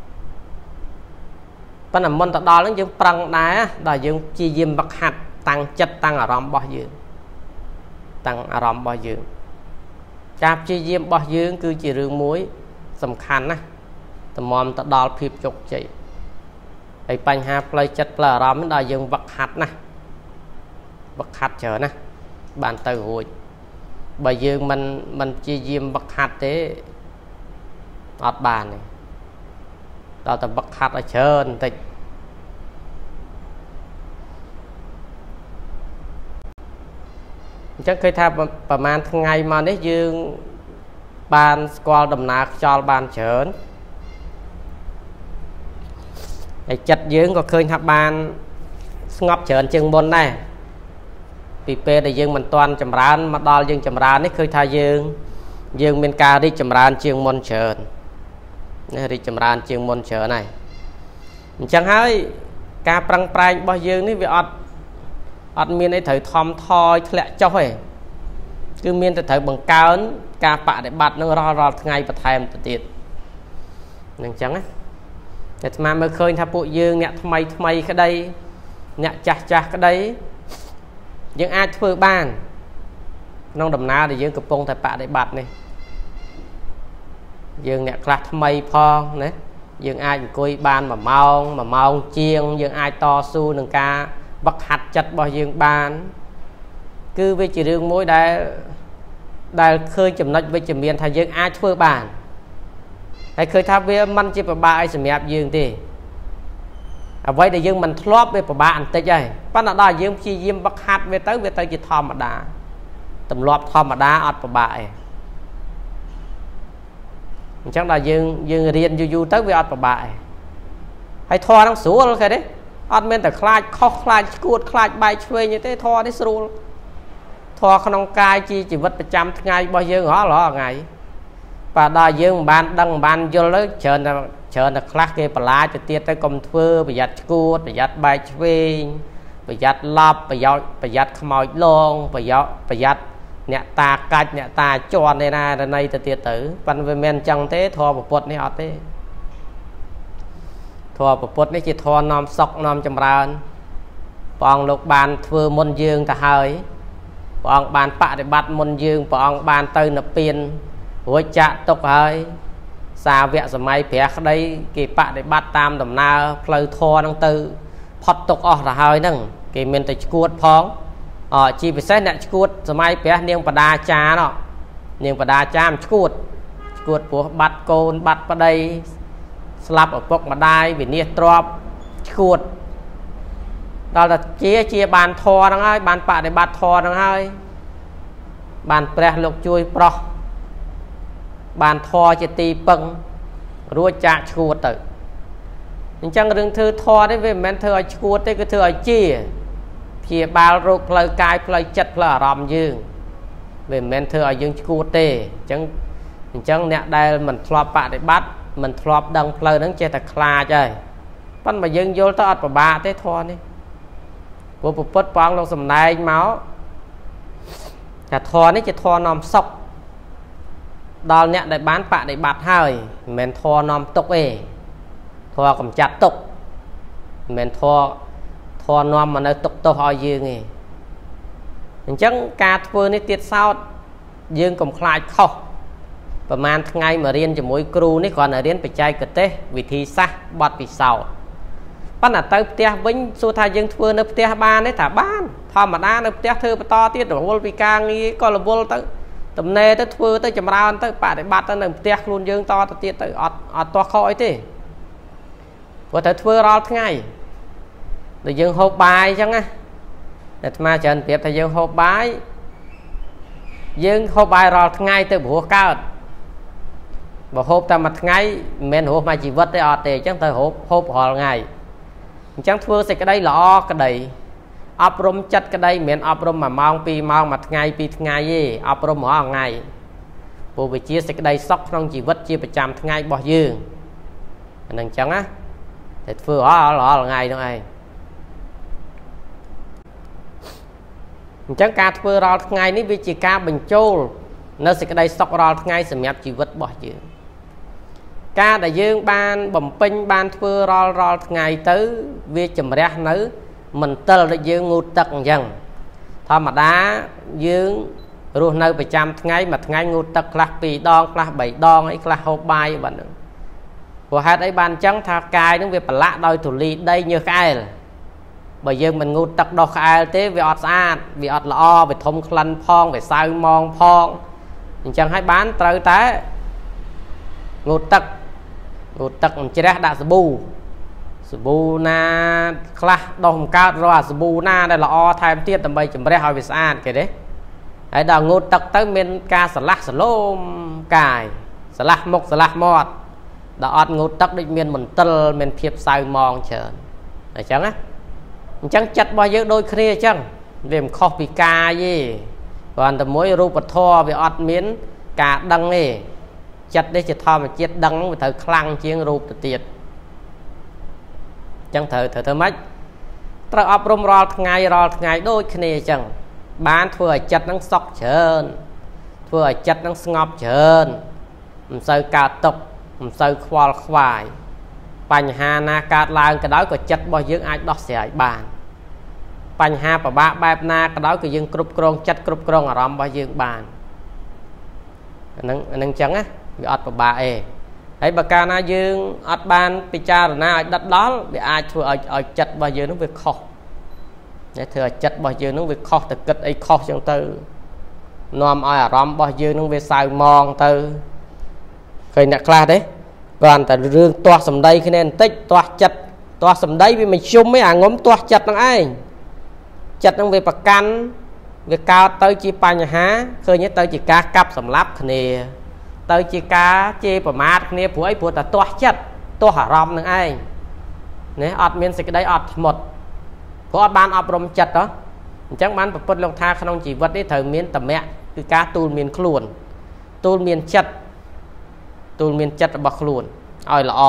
ប៉ុន្តែមុនទៅដល់ហ្នឹងយើងប្រឹងដែរដល់យើងព្យាយាមវឹកហាត់តាំងចិត្តតាំងអារម្មណ៍របស់យើងតាំងអារម្មណ៍របស់យើងការព្យាយាមរបស់យើងគឺជារឿងមួយសំខាន់ណាស់តម្រាំទៅដល់ភាពជោគជ័យហើយបញ្ហាផ្លូវចិត្តផ្លូវអារម្មណ៍ដល់យើងវឹកហាត់ណាវឹកហាត់ច្រើនណាបានទៅរួចបើយើងមិនមិនព្យាយាមវឹកហាត់ទេអត់បានទេដល់តែវឹកហាត់ឲ្យច្រើនបន្តិចអញ្ចឹងឃើញថាប្រហែលថ្ងៃមកនេះយើងបានស្គាល់ដំណើរខ្យល់បានច្រើនហើយចិត្តយើងក៏ឃើញថាបានស្ងប់ច្រើនជាងមុនដែរពីពេលដែលយើងមិនទាន់ចម្រើនមកដល់យើងចម្រើននេះឃើញថាយើងយើងមានការរីកចម្រើនជាងមុនច្រើនណារីកចម្រើនជាងមុនច្រើនហើយអញ្ចឹងហើយការប្រឹងប្រែងរបស់យើងនេះវាអត់អត់មានអីត្រូវថំថយធ្លាក់ចុះទេគឺមានតែត្រូវបង្កើនការបដិបត្តិនឹងរាល់រាល់ថ្ងៃបន្ថែមទៅទៀតអញ្ចឹងណាតែស្មានមើលឃើញថាពួកយើងអ្នកថ្មីថ្មីក្តីអ្នកចាស់ចាស់ក្តីយើងអាចធ្វើបានក្នុងដំណើរដែលយើងកំពុងតែបដិបត្តិនេះយើងអ្នកខ្លះថ្មីផងណាយើងអាចអង្គុយបានមួយម៉ោងមួយម៉ោងជាងយើងអាចតស៊ូនឹងការវឹកហាត់ចិត្តរបស់យើងបានគឺវាជារឿងមួយដែលដែលឃើញចំណុចវិជ្ជមានថាយើងអាចធ្វើបានហើយឃើញថាវាមិនជាពិបាកឲ្យសម្រាប់យើងទេអ្វីដែលយើងមិនធ្លាប់វាពិបាកបន្តិចហើយប៉ុន្តែដល់យើងព្យាយាមវឹកហាត់វាទៅវាទៅជាធម្មតាទម្លាប់ធម្មតាអត់ពិបាកទេអញ្ចឹងដល់យើងយើងរៀនយូរយូរទៅវាអត់ពិបាកទេហើយធម៌ហ្នឹងស្រួលឃើញទេអត់មានតែខ្លាចខុសខ្លាចឈួតខ្លាចបែកឆ្វេងទេធម៌នេះស្រួលធម៌ក្នុងកាយជាជីវិតប្រចាំថ្ងៃរបស់យើងរាល់រាល់ថ្ងៃបាទដល់យើងមិនបានដឹងមិនបានយល់ទៅច្រើនតែច្រើនតែខ្លះគេបន្លាចទៅទៀតទៅកុំធ្វើប្រយ័ត្នឈួតប្រយ័ត្នបែកឆ្វេងប្រយ័ត្នឡប់ប្រយោជន៍ប្រយ័ត្នខ្មោចលងប្រយោជន៍ប្រយ័ត្នអ្នកតាកាច់អ្នកតាជន់ឯណាទៅណីទៅទៀតទៅប៉ុន្តែវាមិនអញ្ចឹងទេធម៌ពុទ្ធនេះអត់ទេធម៌ពុទ្ធនេះជាធម៌នាំសុខនាំចម្រើនព្រះអង្គលោកបានធ្វើមុនយើងទៅហើយព្រះអង្គបានបដិបត្តិមុនយើងព្រះអង្គបានទៅនិព្វានរួចចាក់ទុកហើយសាវកសម័យព្រះក្តីគេបដិបត្តិតាមដំណើរផ្លូវធម៌ហ្នឹងទៅផុតទុកអស់ទៅហើយហ្នឹងគេមានតែឈួតផងអជាពិសេសអ្នកឈួតសម័យព្រះនាងបដាចាណោះនាងបដាចាមឈួតឈួតពោះបាត់កូនបាត់ប្តីស្លាប់ឪពុកម្ដាយវិនិច្ឆ័យទ្របឈួតដល់តែជាជាបានធរហ្នឹងហើយបានបដិបត្តិធរហ្នឹងហើយបានព្រះលោកជួយប្រោះបានធរជាទីពឹងរួចចាក់ឈួតទៅអញ្ចឹងរឿងធ្វើធរនេះវាមិនមែនធ្វើឲ្យឈួតទេគឺធ្វើឲ្យជាព្យាបាលរោគផ្លូវកាយផ្លូវចិត្តផ្លូវអារម្មណ៍យើងវាមិនមែនធ្វើឲ្យយើងឈួតទេអញ្ចឹងអញ្ចឹងអ្នកដែលមិនធ្លាប់បដិបត្តិមិនធ្លាប់ដឹងផ្លូវហ្នឹងចេះតែខ្លាចហើយប៉ុន្តែបើយើងយល់ទៅអត់ពិបាកទេធរនេះព្រោះពុទ្ធព្រះអង្គលោកសម្ដែងមកថាធរនេះជាធរនាំសុខដល់អ្នកដែលបានបដិបត្តិហើយមិនមែនធរនាំទុក្ខទេធរកំចាត់ទុក្ខមិនមែនធរធរនាំមកនៅទុក្ខទោសឲ្យយើងទេអញ្ចឹងការធ្វើនេះទៀតសោតយើងកុំខ្លាចខុសប្រហែលថ្ងៃមករៀនជាមួយគ្រូនេះគ្រាន់តែរៀនបច្ចេកទេសវិធីសាស្ត្របទពិសោធន៍ប៉ុន្តែទៅផ្ទះវិញសួរថាយើងធ្វើនៅផ្ទះបានទេថាបានធម្មតានៅផ្ទះធ្វើបន្តទៀតរវល់ពីការងារក៏រវល់ទៅតំណែទៅធ្វើទៅចម្រើនទៅបដិបត្តិទៅនៅផ្ទះខ្លួនយើងតទៅទៀតទៅអត់អត់ទាស់ខុសអីទេព្រោះត្រូវធ្វើរាល់ថ្ងៃដូចយើងហូបបាយអញ្ចឹងណាអាត្មាច្រើនប្រៀបថាយើងហូបបាយយើងហូបបាយរាល់ថ្ងៃទៅព្រោះកើតបើហូបតែមួយថ្ងៃមិនមែនរស់មួយជីវិតទេអត់ទេអញ្ចឹងត្រូវហូបហូបរាល់ថ្ងៃអញ្ចឹងធ្វើសេចក្តីល្អក្តីអប់រំចិត្តក្តីមិនមែនអប់រំមួយម៉ោងពីរម៉ោងមួយថ្ងៃពីរថ្ងៃទេអប់រំរាល់ថ្ងៃព្រោះវាជាសេចក្តីសុខក្នុងជីវិតជាប្រចាំថ្ងៃរបស់យើងអានឹងអញ្ចឹងណាតែធ្វើរាល់រាល់ថ្ងៃនោះឯងអញ្ចឹងការធ្វើរាល់ថ្ងៃនេះវាជាការបញ្ចូលនៅសេចក្តីសុខរាល់ថ្ងៃសម្រាប់ជីវិតរបស់យើងការដែលយើងបានបំពេញបានធ្វើរាល់រាល់ថ្ងៃទៅវាជំរះនៅមន្ទិលដែលយើងងូតទឹកអញ្ចឹងធម្មតាយើងរស់នៅប្រចាំថ្ងៃមួយថ្ងៃងូតទឹកខ្លះពីរដងខ្លះបីដងអីខ្លះហូបបាយបាត់ហ្នឹងព្រោះហេតុអីបានអញ្ចឹងថាកាយហ្នឹងវាប្រឡាក់ដោយធូលីដីញើសក្អែលបើយើងមិនងូតទឹកដោះក្អែលទេវាអត់ស្អាតវាអត់ល្អវាធំក្លិនផងវាសៅមងផងអញ្ចឹងហើយបានត្រូវតែងូតទឹកងូតទឹកជ្រះដាក់សាប៊ូសាប៊ូណាខ្លះដោះបង្កើតរកអាសាប៊ូណាដែលល្អថែមទៀតដើម្បីជំរះឲ្យវាស្អាតគេទេហើយដល់ងូតទឹកទៅមានការស្រឡះសលោមកាយស្រឡះមុខស្រឡះមាត់ដល់អត់ងូតទឹកដូចមានមន្ទិលមានភាពសៅមងច្រើនអញ្ចឹងណាអញ្ចឹងចិត្តរបស់យើងដូចគ្នាអញ្ចឹងវាមិនខុសពីកាយទេគ្រាន់តែមួយរូបធម៌វាអត់មានការដឹងទេចិត្តនេះជាធម្មជាតិដឹងវាត្រូវខ្លាំងជាងរូបទៅទៀតអញ្ចឹងត្រូវត្រូវធ្វើម៉េចត្រូវអប់រំរាល់ថ្ងៃរាល់ថ្ងៃដូចគ្នាអញ្ចឹងបានធ្វើឲ្យចិត្តនឹងសុខច្រើនធ្វើឲ្យចិត្តនឹងស្ងប់ច្រើនមិនសូវកើតទុក្ខមិនសូវខ្វល់ខ្វាយបញ្ហាណាកើតឡើងក៏ដោយក៏ចិត្តរបស់យើងអាចដោះស្រាយបានបញ្ហាពិបាកបែបណាក៏ដោយក៏យើងគ្រប់គ្រងចិត្តគ្រប់គ្រងអារម្មណ៍របស់យើងបានអានឹងអានឹងអញ្ចឹងណាវាអត់ពិបាកអីហើយបើកាលណាយើងអត់បានពិចារណាឲ្យដិតដល់វាអាចធ្វើឲ្យឲ្យចិត្តរបស់យើងនឹងវាខុសតែធ្វើឲ្យចិត្តរបស់យើងនឹងវាខុសទៅគិតអីខុសអញ្ចឹងទៅនាំឲ្យអារម្មណ៍របស់យើងនឹងវាសៅមងទៅឃើញអ្នកខ្លះទេគ្រាន់តែរឿងទាស់សម្ដីគ្នាបន្តិចទាស់ចិត្តទាស់សម្ដីវាមិនជុំទេអាងុំទាស់ចិត្តនឹងឯងចិត្តនឹងវាប្រកាន់វាកើតទៅជាបញ្ហាឃើញទៅជាការកាប់សម្លាប់គ្នាទៅជាការជេរប្រមាថគ្នាព្រោះអីព្រោះតែទាស់ចិត្តទាស់អារម្មណ៍នឹងឯងណាអត់មានសេចក្តីអត់ធ្មត់ព្រោះអត់បានអប់រំចិត្តហ៎អញ្ចឹងបានប្រពុតលោកថាក្នុងជីវិតនេះត្រូវមានតមៈគឺការទូលមានខ្លួនទូលមានចិត្តទូលមានចិត្តរបស់ខ្លួនឲ្យល្អ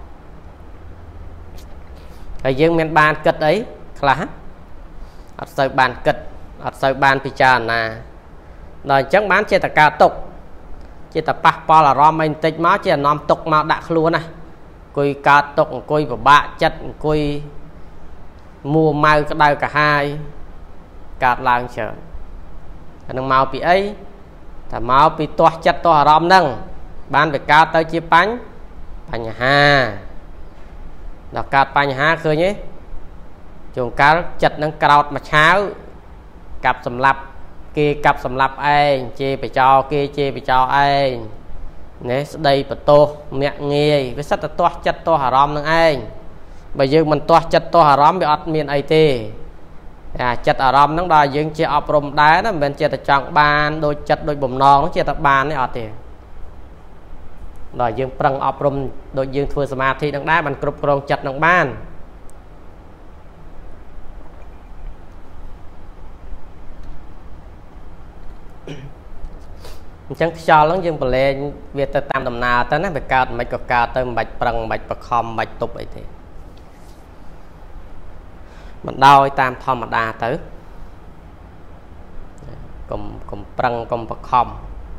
ហើយយើងមានបានគិតអីខ្លះអត់សូវបានគិតអត់សូវបានពិចារណាដល់អញ្ចឹងបានចេះតែការຕົកចេះតែប៉ះពាល់អារម្មណ៍ឯបន្តិចមកចេះនាំຕົកមកដាក់ខ្លួនណាអង្គុយកើតຕົកអង្គុយពិបាកចិត្តអង្គុយមួម៉ៅក្តៅកាហាយកើតឡើងច្រើនអានឹងមកពីអីតែមកពីទាស់ចិត្តទាស់អារម្មណ៍ហ្នឹងបានវាកើតទៅជាបញ្បញ្ហាដល់កើតបញ្ហាឃើញទេជួនកាលចិត្តនឹងក្រោតមួយឆាវកាប់សម្លាប់គេកាប់សម្លាប់ឯងជេរបចោគេជេរបចោឯងនេះស្ដីបន្ទោសមាក់ងាយវាសិតតែទាស់ចិត្តទាស់អារម្មណ៍នឹងឯងបើយើងមិនទាស់ចិត្តទាស់អារម្មណ៍វាអត់មានអីទេអាចិត្តអារម្មណ៍ហ្នឹងដល់យើងជាអប់រំដែរណាមិនមែនជាតែចង់បានដូចចិត្តដូចបំណងជាតែបានទេអត់ទេដល់យើងប្រឹងអប់រំដូចយើងធ្វើសមាធិនឹងដែរបានគ្រប់គ្រងចិត្តនឹងបានអញ្ចឹងខ្យល់ហ្នឹងយើងប្រឡែងវាទៅតាមដំណើរទៅណាវាកើតមិនក៏កើតទៅមិនបាច់ប្រឹងមិនបាច់បខំមិនបាច់ទប់អីទេមិនដោយតាមធម្មតាទៅកុំកុំប្រឹងកុំបខំ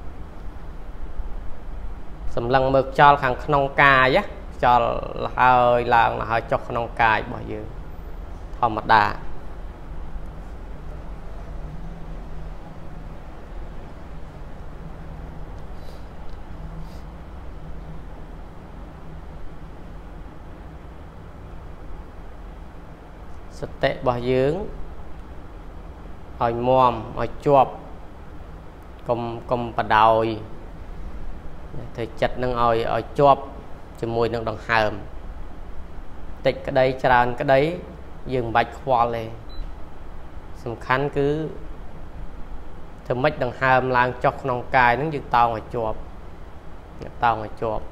សម្លឹងមើលខ្យល់ខាងក្នុងកាយខ្យល់ហើយឡើងហើយចុះក្នុងកាយរបស់យើងធម្មតាសតិរបស់យើងឲ្យមាំឲ្យជាប់កុំកុំបដោយធ្វើចិត្តនឹងឲ្យឲ្យជាប់ជាមួយនឹងដង្ហើមតិចក្តីច្រើនក្តីយើងមិនបាច់ខ្វល់ទេសំខាន់គឺធ្វើម៉េចដង្ហើមឡើងចុះក្នុងកាយនឹងយើងតោងឲ្យជាប់តោងឲ្យជាប់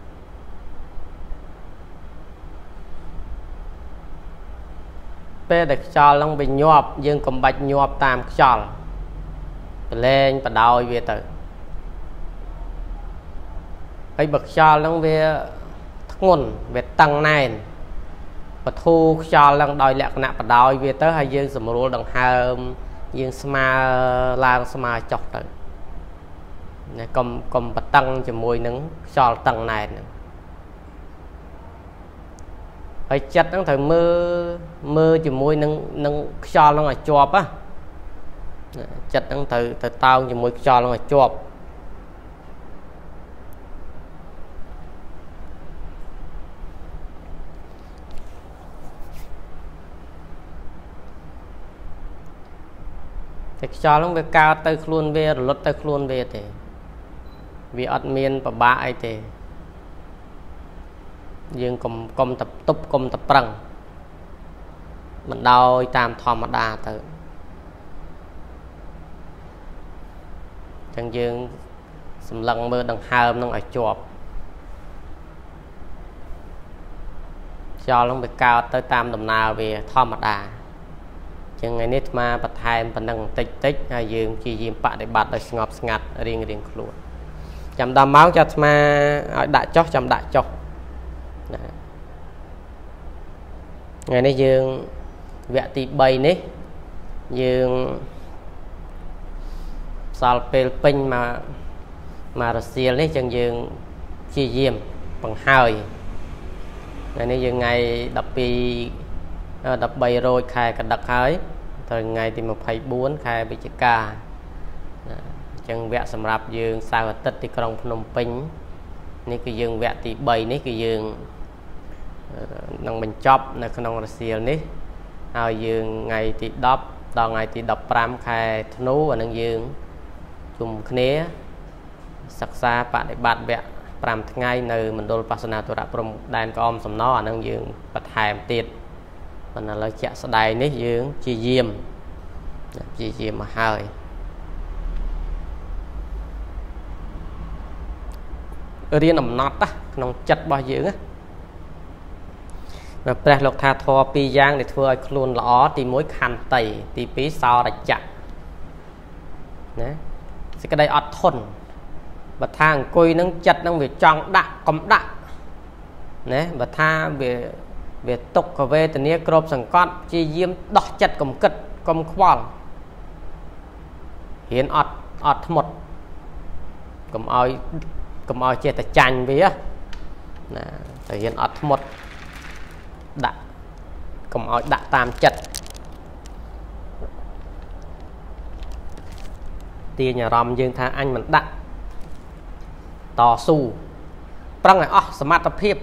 ពេលដែលខ្យល់នឹងវាញាប់យើងកុំបាច់ញាប់តាមខ្យល់ប្រឡែងបដោយវាទៅហើយបើខ្យល់នឹងវាធ្ងន់វាតឹងណែនបធូខ្យល់នឹងដោយលក្ខណៈបដោយវាទៅហើយយើងសម្រួលដង្ហើមយើងស្មើឡើងស្មើចុះទៅណាកុំកុំបតឹងជាមួយនឹងខ្យល់តឹងណែនហ្នឹងហើយចិត្តហ្នឹងត្រូវមើលមើលជាមួយនឹងនឹងខ្យល់ហ្នឹងឲ្យជាប់ណាចិត្តហ្នឹងត្រូវទៅតោងជាមួយខ្យល់ហ្នឹងឲ្យជាប់តែខ្យល់ហ្នឹងវាកើតទៅខ្លួនវារលត់ទៅខ្លួនវាទេវាអត់មានប្របាកអីទេយើងកុំកុំតទប់កុំតប្រឹងមិនដោយតាមធម្មតាទៅអញ្ចឹងយើងសម្លឹងមើលដង្ហើមនឹងឲ្យជាប់ខ្យល់នឹងវាកើតទៅតាមដំណើរវាធម្មតាអញ្ចឹងថ្ងៃនេះអាត្មាបន្ថែមប៉ុណ្ណឹងបន្តិចតិចហើយយើងព្យាយាមបដិបត្តិដោយស្ងប់ស្ងាត់រៀងរៀងខ្លួនចាំដល់ម៉ោងចាំអាត្មាឲ្យដាក់ចុះចាំដាក់ចុះថ្ងៃនេះយើងវគ្គទី3នេះយើងសល់ពេលពេញមកមករសៀលនេះចឹងយើងព្យាយាមបង្ហើយថ្ងៃនេះយើងថ្ងៃដប់ពីរដប់បីរោចខែកដឹកហើយទៅថ្ងៃទីម្ភៃបួនខែវិច្ឆិកាអញ្ចឹងវគ្គសម្រាប់យើងសៅរ៍អាទិត្យទីក្រុងភ្នំពេញនេះគឺយើងវគ្គទី3នេះគឺយើងនឹងបញ្ចប់នៅក្នុងរសៀលនេះហើយយើងថ្ងៃទីដប់ដល់ថ្ងៃទីដប់ប្រាំខែធ្នូអានឹងយើងជុំគ្នាសិក្សាបដិបត្តិវគ្គប្រាំថ្ងៃនៅមណ្ឌលបស្សនាទុរៈព្រំដែនក្អមសំណអានឹងយើងបន្ថែមទៀតប៉ុន្តែឥឡូវជាក់ស្ដែងនេះយើងព្យាយាមព្យាយាមមកហើយរៀនអំណត់ក្នុងចិត្តរបស់យើងណាព្រះលោកថាធម៌ពីរយ៉ាងដែលធ្វើឲ្យខ្លួនល្អទីមួយខន្តីទីពីរសោរចៈណាសេចក្តីអត់ធន់បើថាអង្គុយនឹងចិត្តនឹងវាចង់ដាក់កុំដាក់ណាបើថាវាវាទុក្ខវេទនាគ្របសង្កត់ព្យាយាមដោះចិត្តកុំគិតកុំខ្វល់រៀនអត់អត់ធ្មត់កុំឲ្យកុំឲ្យចេះតែចាញ់វាណាតែរៀនអត់ធ្មត់ដាក់កុំឲ្យដាក់តាមចិត្តទាញអារម្មណ៍យើងថាអញមិនដាក់តស៊ូប្រឹងឲ្យអស់សមត្ថភាព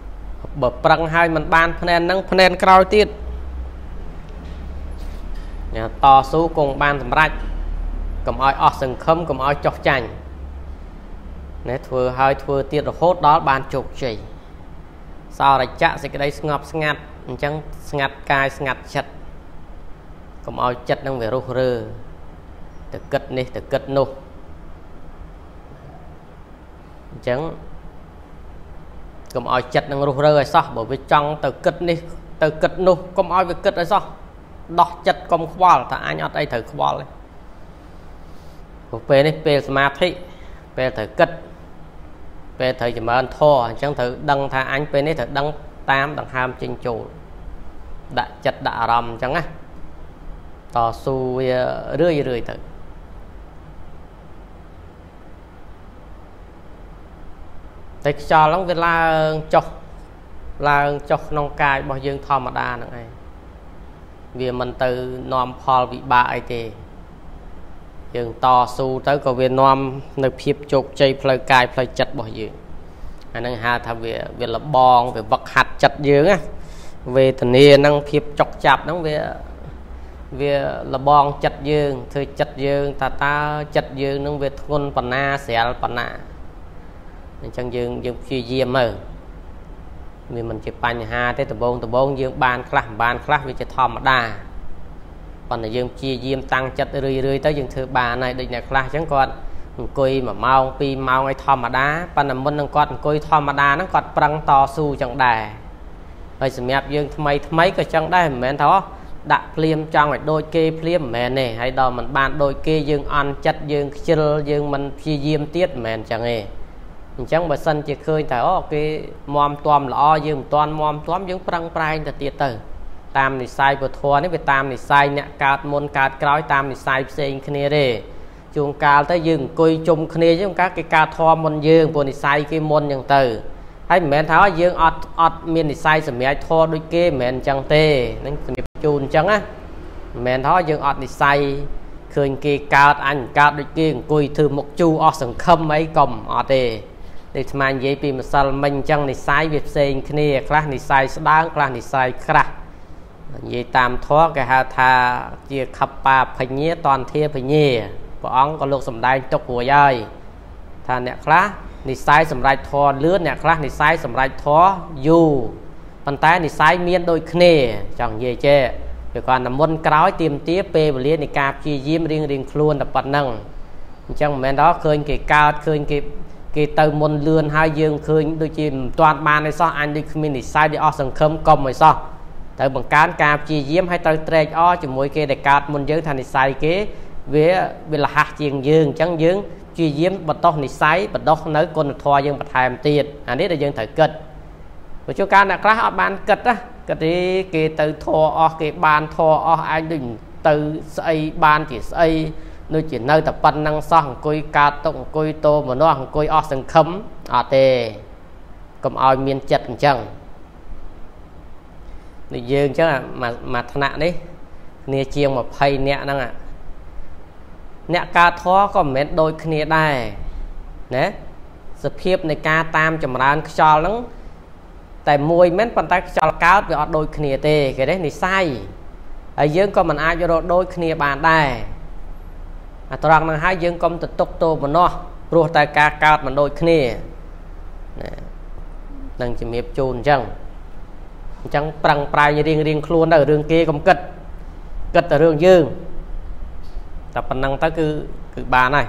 បើប្រឹងឲ្យមិនបានភ្នែនហ្នឹងភ្នែនក្រោយទៀត to số cùng ban thầm rạch cầm oi ọt sừng khâm cầm oi chọc chanh nè thưa hơi thưa tiết rồi hốt đó ban chụp chỉ sau này chắc sẽ cái đây ngọt ngặt chẳng ngặt cài ngặt chặt cầm oi chặt đang về rô rơ từ cất đi từ cất nô chẳng cầm oi chặt đang rô rơ rồi sao bởi vì trong từ cất đi từ cất nô cầm oi về cất rồi sao đọc chặt cầm khoa là anh ở đây thử khoa lên một bên này bên smart thị bên thử cất bên thử chỉ mà thô chẳng thử đăng tha anh bên này thử đăng tam đăng ham trên chủ đã chặt đã rầm chẳng á tỏ xu rưỡi rưỡi thử thế cho lắm về là chọc là chọc nông cài bao dương thò mà đa nữa này vì mình từ nòm Paul bị bại thì dương to su tới có viên nòm nơi phiếp chụp chơi play cài play chặt bỏ dương anh đang hà tham về về là bong về vật hạt chặt dương á về thần niên năng phiếp chọc chạp nó về về là bong chặt dương thôi chặt dương ta ta chặt dương nó về thôn panna xẻ panna chẳng dương dương phi diêm mờ vì mình chỉ bành hà tới từ bông từ bông dương ban class ban class vì chỉ thòm đa còn là dương chia diêm tăng chất rưỡi rưỡi tới dương thứ ba này định là class chẳng còn coi mà mau pi mau ngay thòm mà đá còn là mình đang còn coi thòm mà đá nó còn prăng to su chẳng đài rồi sự mẹp dương mấy mấy cái chẳng đài mẹ thó đặt phim trong phải đôi kê phim mẹ này hay đó mình ban đôi kê dương ăn chất dương chill dương mình chia diêm tiết mẹ chẳng nghe chẳng bà sân chỉ khơi thấy ó cái mòm toam lọ dương toàn mòm toam dương prăng prai là tiệt tử tam thì sai vừa thua nếu về tam thì sai nè cát môn cát cõi tam thì sai xên kia đi chuông cát tới dương coi chung kia chứ các cái cát thò môn dương buồn thì sai cái mônอย่างtử hay mẹ tháo dương ọt ọt miền thì sai sầm mẹ thò đôi kia mẹ chẳng tê nên chun chẳng á mẹ tháo dương ọt thì sai khơi kia cát anh cát đôi kia coi thử một chu ọt sừng khâm mấy cầm ọt tê để mà vậy vì mà sao mình chẳng thì sai việc xây kia class thì sai đáng class thì sai class vậy tam thoa cái hà tha chia khắp ba phải nhớ toàn thiê phải nhớ và ông có lúc sầm đai tốc của dây thà nè class thì sai sầm đai thoa lứa nè class thì sai sầm đai thoa dù bàn tay thì sai miên đôi kia chẳng gì chứ rồi còn là môn cõi tìm tiếp p và liên thì cạp chi diêm riêng riêng luôn là bật năng chẳng mẹ đó khơi cái cao khơi cái cái từ môn lươn hai dương khơi đôi chim toàn bàn này sao anh đi mình thì sai đi ở sân khâm công rồi sao từ bằng cán cạp chi diêm hay từ tre ó chỉ mỗi cái để cát môn dương thành thì sai kế với về là hạt chiên dương trắng dương chi diêm bật tóc thì sai bật đốc nới con thoa dương bật thèm tiền anh ấy là dương thời kịch và cho can là class ở ban kịch á cái tí cái từ thoa cái bàn thoa anh đừng từ xây ban chỉ xây nơi chỉ nơi tập ban năng sang coi cá tụng coi tô mà nó coi ở sân khấm à tê cầm ao miên chật chẳng để dương chứ là mà mà thằng nạn đấy nè chiêng mà phay nè năng ạ nè cá thó có mệt đôi kia đây nè sự hiệp này cá tam chầm ran cho lắm tại mùi mét bàn tay cho cáo về đôi kia tê cái đấy này sai ở dương có mình ai cho đôi kia bàn đây à toàn là hai dương công tự tốc tô mà nó rồi tại cá cao mà đôi kia đang chỉ miệp chôn chẳng chẳng prang prai như riêng riêng luôn ở đường kia công kịch kịch ở đường dương tập năng tới cứ cứ bà này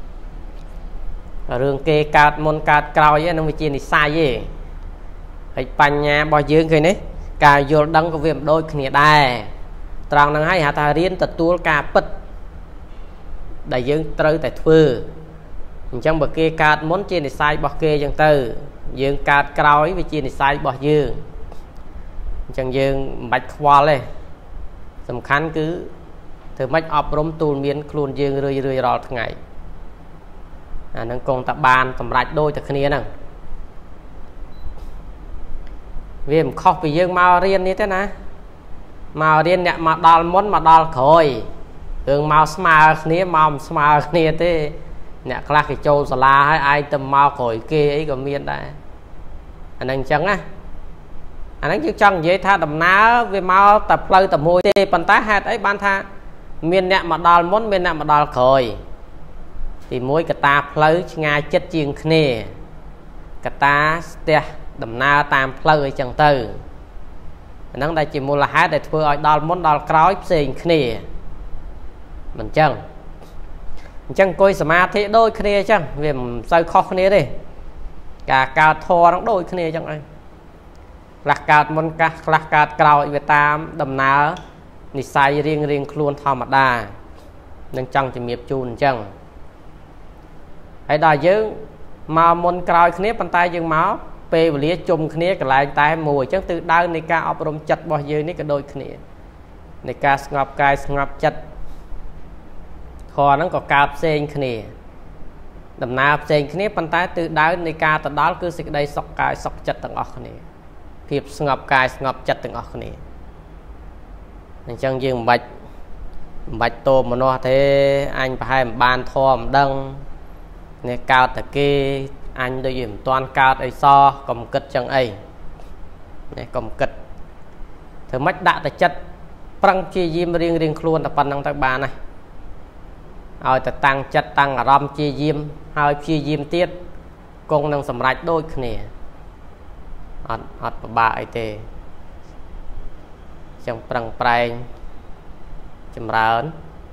ở đường kia cao môn cao cao với nó mới chia thì sai gì hay pan nhà bao dương cái này cả vô đăng có việc đôi kia đây toàn là hai hạ ta riêng tập tua cả bật đại dương tới tại thưa trong bậc kia cát muốn chia thì sai bậc kia chẳng từ dương cát cao với chia thì sai bậc dương chẳng dương bạch khoa lên tầm khán cứ từ mạch ập rôm tuôn miên luôn dương rơi rơi rọt ngày à nâng cùng tập bàn tầm rạch đôi thật kia nè vì mình khóc vì dương mau riêng như thế này mau riêng nè mà đal muốn mà đal khôi đường mau smart này mau smart này thế nè class cái châu sala hay ai tầm mau khỏi kia ấy còn miên đây anh anh chẳng á anh ấy chẳng vậy tha đầm ná về mau tập lâu tập môi tê bàn tay hạt ấy ban tha miền nẹt mà đào món miền nẹt mà đào khởi thì mỗi cái ta phơi ngay chất chiên khné cái ta ste đầm na tam phơi chẳng từ năng đây chỉ mua là hai để vừa đào món đào cõi xình khné mình chẳng chẳng coi sma thế đôi khné chẳng vì sao khó khné đi cả cao thò nó đôi khné chẳng ai lạc cát môn cả lạc cát cõi về tam đầm naนิสัยเรียงเรียงครวนธรรมดานั่งจังจะมีจูนจังไอ้ได้เยอะมามนกลายคนี้ปันตายยังเมาเปย์เลี้ยจุ่มคนี้กับลายตายมวยจังตื่นได้ในการอบรมจัดบ่อยเยอะนี่ก็โดยคนี้ในการสงบกายสงบจัดคอนั่งก็กาบเซงคนี้ดำนาเซงคนี้ปันตายตื่นได้ในการตัดดาวคือสิ่งใดสกกายสกจัดต่างออกคนี้เพียบสงบกายสงบจัดต่างออกคนี้จังยืมบัดบัดโตมันว่าเทอันไปให้บานทอมดังเนี่ยกาวตะกี้อันโดยยืมตอนกาวไอซอกลมกึดจังไอเนี่ยกลมกึดเธอมัดด่าแต่จัดปรังจียิ้มเรียงเรียงครวนแต่ปันนังตะบานนะเอาแต่ตั้งจัดตั้งรำจียิ้มเอาจียิ้มเตี้ยกงนังสำรัดโดยเนี่ยอัดอัดบาไอเตจังปรังแปลงจำร้อน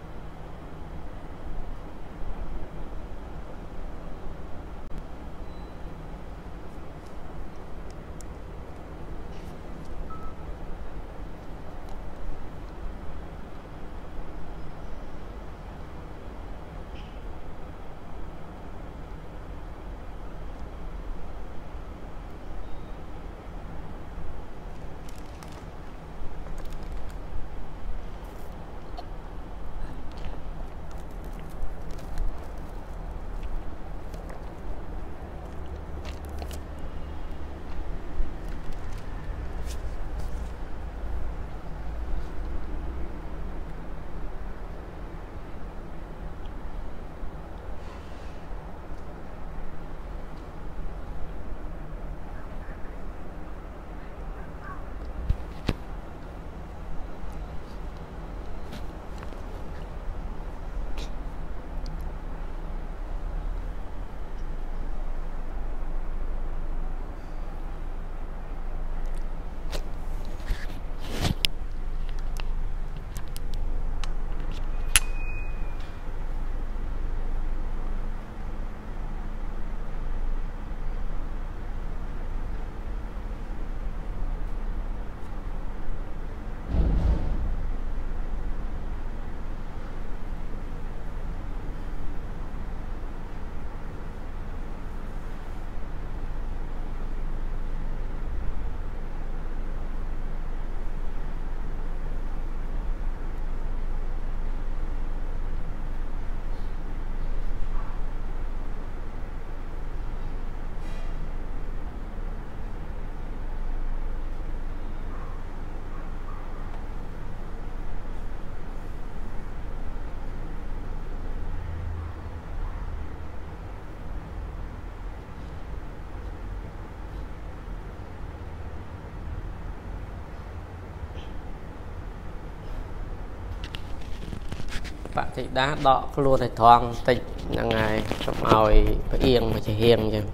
bạn thì đá đọ luôn thì thoáng tịch là ngày trong oi phải yên mà chỉ hiền chứ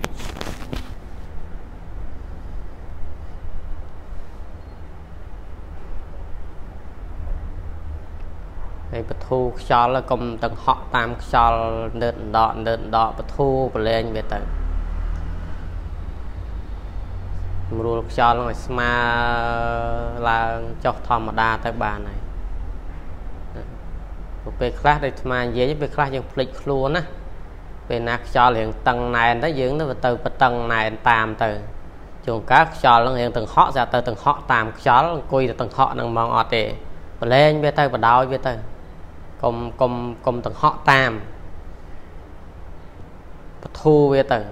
hay bật thu cho là cùng từng họ tam cho nền đọ nền đọ bật thu và lên về tận mua cho nó mà là cho thòm mà đa tới bà này về class đây mà dễ về class những flick luôn á về nát cho liền tầng này nó dưỡng nó từ tầng này tạm từ trường các cho nó hiện từng họ ra từ từng họ tạm cho coi là từng họ đang mong ở để lên về tay và đau về tay cùng cùng cùng từng họ tạm thu về từ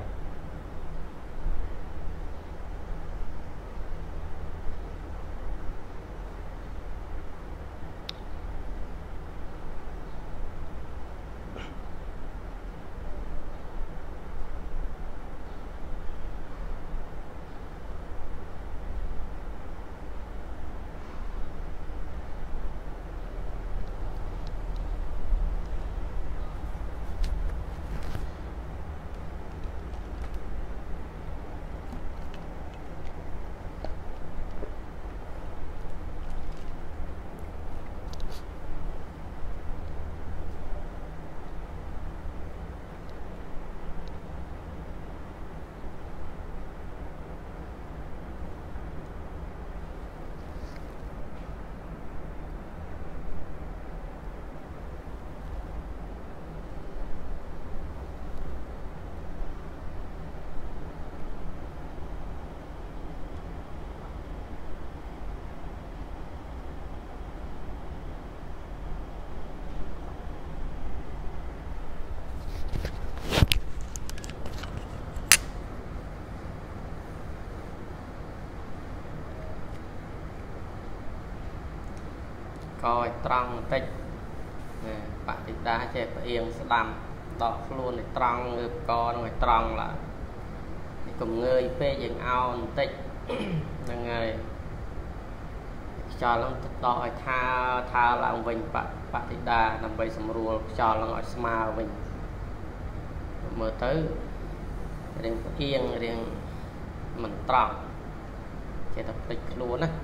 coi trăng tích bạn thì đá chế yên sẽ đầm đọc luôn để trăng ngược co nó trăng là cùng người phê dừng ao tích là ngày cho nó đòi tha tha là ông Vinh bạn bạn thì đa nằm bây sầm rùa cho nó gọi smile Vinh mở tới riêng yên riêng mình trăng chế tập tích luôn á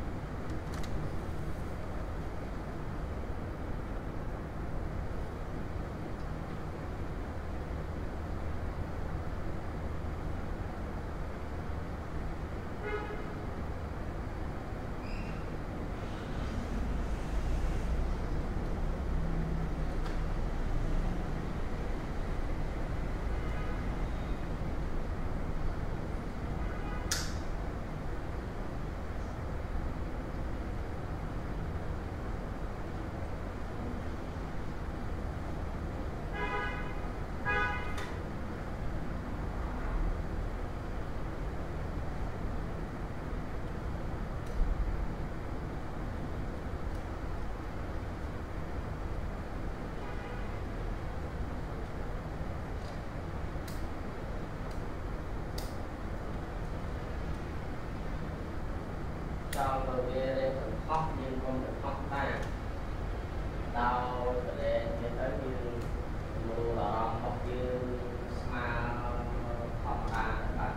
cho tôi về đây phần khóc nhưng không được khóc ta đau để để tới như mùa đó khóc như mà khóc ta bạn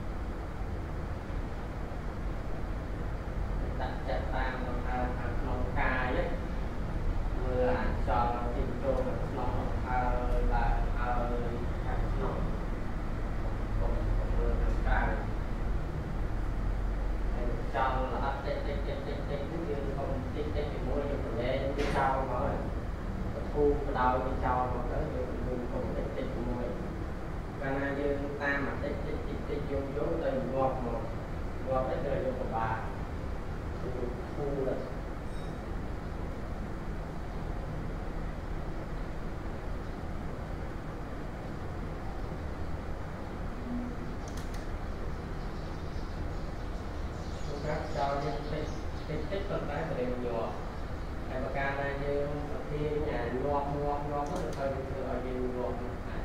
đặt chặt tam hàng lòng cài ấy mưa cho chim trâu lòng là ở hàng lòng cùng mưa cài cho là tích tích tích tích tích như không tích tích thì mua những cái để đi sau mà thu đau đi sau mà tới những không tích tích mua cái này như ta mà tích tích tích tích vô vô từ ngọt một ngọt tới đời vô của bà thu là cho những cái cái tích con cái của đều nhiều hay mà ca này như khi nhà ngọt ngọt ngọt nó được hơi được ở nhiều ngọt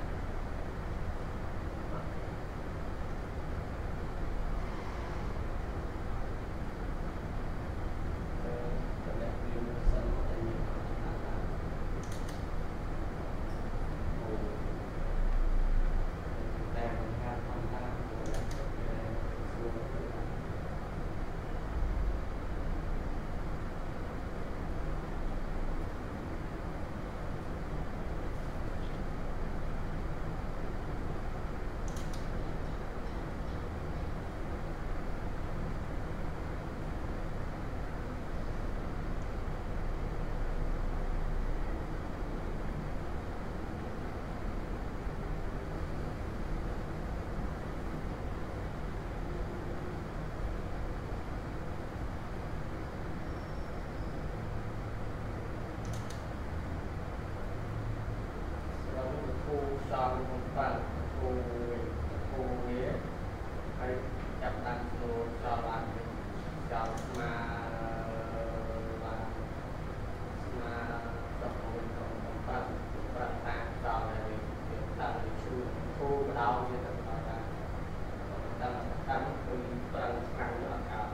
cho một phần thu thu nghĩa hay chập đăng thu cho bạn cho mà là mà cho một phần phần tăng cho này việc tăng thu thu đau như thế nào là tăng tăng từ phần tăng rất là cao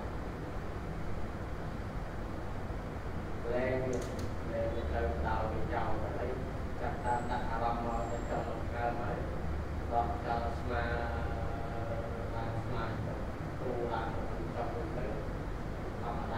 lên lên lên đầu thì giàu lấy chặt ta đặt alarm để cho nó mới đọc cho mà là mà tu làm trong cái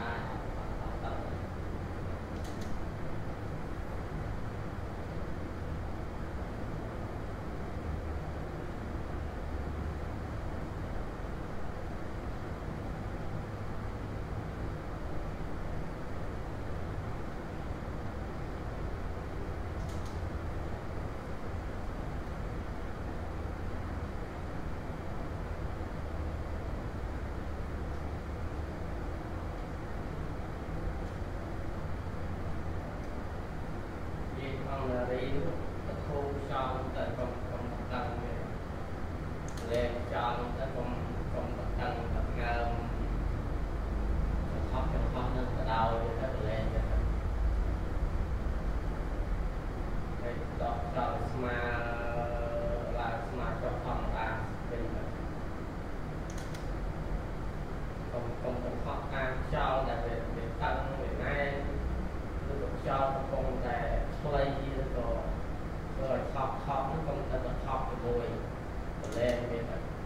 còn còn còn họ ta cho là về về tăng về nay được cho còn là play rồi rồi học học nó còn là học cái môi lên về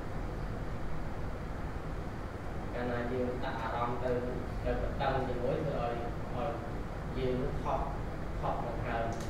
cái này nhiều ta làm từ từ tăng thì mỗi rồi rồi nhiều học học một hàng